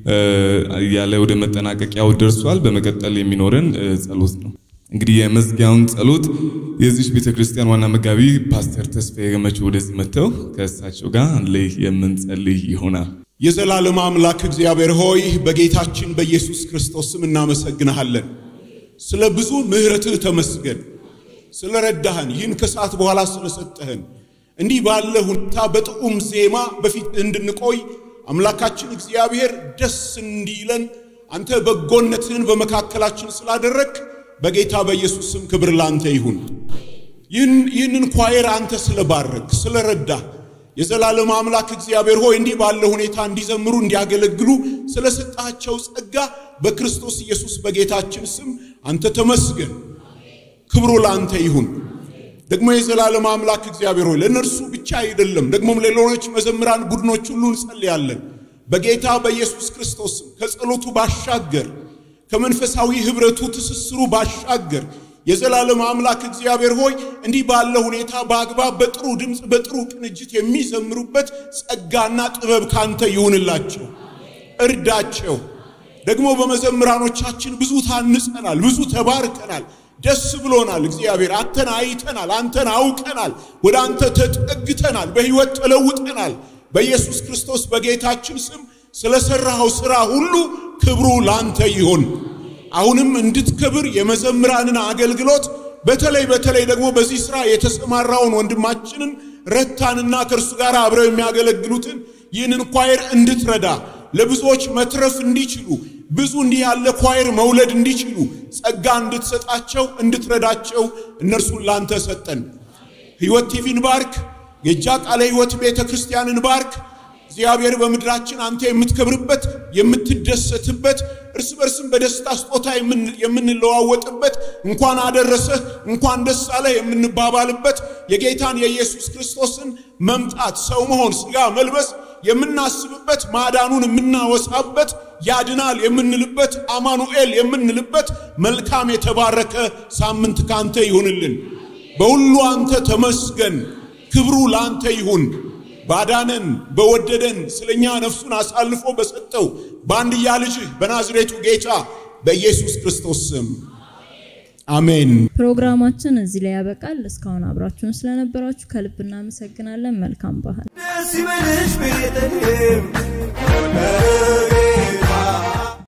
ያለ ወደ መጠናቀቂያው ደርሷል በመቀጠል የሚኖረን ጸሎት ነው እንግዲህ የመዝጊያውን ጸሎት የዚህ ቤተክርስቲያን ዋና መጋቢ ፓስተር ተስፋዬ ገመቹ ወደዚህ መጥተው ከእሳቸው ጋር ላይ የምንጸልይ ይሆናል የዘላለም አምላክ እግዚአብሔር ሆይ በጌታችን በኢየሱስ ክርስቶስ ስም እናመሰግናለን ስለ ብዙ ምህረትህ ተመስገን ስለ ረዳህን ይህን ከሰዓት በኋላ ስለሰጠህን እንዲህ ባለ ሁኔታ በጥዑም ዜማ በፊት እንድንቆይ አምላካችን እግዚአብሔር ደስ እንዲለን አንተ በጎነትህን በመካከላችን ስላደረክ በጌታ በኢየሱስ ስም ክብር ላንተ ይሁን ይህን ይህንን ኳየር አንተ ስለባረክ ስለረዳ የዘላለም አምላክ እግዚአብሔር ሆይ እንዲህ ባለ ሁኔታ እንዲዘምሩ እንዲያገለግሉ ስለሰጣቸው ጸጋ በክርስቶስ ኢየሱስ በጌታችን ስም አንተ ተመስገን ክብሩ ላንተ ይሁን ደግሞ የዘላለም አምላክ እግዚአብሔር ሆይ ለነርሱ ብቻ አይደለም ደግሞም ለሌሎች መዘምራን ቡድኖች ሁሉ እንጸልያለን በጌታ በኢየሱስ ክርስቶስ ከጸሎቱ ባሻገር ከመንፈሳዊ ህብረቱ ትስስሩ ባሻገር የዘላለም አምላክ እግዚአብሔር ሆይ እንዲህ ባለ ሁኔታ በአግባብ በጥሩ ድምጽ በጥሩ ቅንጅት የሚዘምሩበት ጸጋና ጥበብ ካንተ ይሁንላቸው እርዳቸው ደግሞ በመዘምራኖቻችን ብዙ ታንጸናል ብዙ ተባርከናል ደስ ብሎናል እግዚአብሔር አንተን አይተናል አንተን አውቀናል ወደ አንተ ተጠግተናል በህይወት ተለውጠናል በኢየሱስ ክርስቶስ በጌታችን ስም ስለሰራው ሥራ ሁሉ ክብሩ ላንተ ይሁን አሁንም እንድትከብር የመዘምራንን አገልግሎት በተለይ በተለይ ደግሞ በዚህ ሥራ የተሰማራውን ወንድማችንን ረታንና ከርሱ ጋር አብረው የሚያገለግሉትን ይህንን ኳየር እንድትረዳ ለብዙዎች መትረፍ እንዲችሉ ብዙ እንዲህ ያለ ኳየር መውለድ እንዲችሉ ጸጋ እንድትሰጣቸው እንድትረዳቸው እነርሱን ላንተ ሰጠን ሕይወት ቲቪን ባርክ የጃ ቃለ ሕይወት ቤተክርስቲያንን ባርክ እግዚአብሔር በመድራችን አንተ የምትከብርበት የምትደሰትበት እርስ በርስም በደስታ ስጦታ የምንለዋወጥበት እንኳን አደረሰ እንኳን ደስ አለ የምንባባልበት የጌታን የኢየሱስ ክርስቶስን መምጣት ሰው መሆን ሥጋ መልበስ የምናስብበት ማዳኑን የምናወሳበት ያድናል የምንልበት አማኑኤል የምንልበት መልካም የተባረከ ሳምንት ካንተ ይሁንልን በሁሉ አንተ ተመስገን ክብሩ ላንተ ይሁን ባዳነን በወደደን ስለኛ ነፍሱን አሳልፎ በሰጠው ባንድያ ልጅ በናዝሬቱ ጌታ በኢየሱስ ክርስቶስ ስም አሜን ፕሮግራማችን እዚህ ላይ ያበቃል እስካሁን አብራችሁን ስለነበራችሁ ከልብ እናመሰግናለን መልካም ባህል ደስ ይበልሽ ቤተልሔም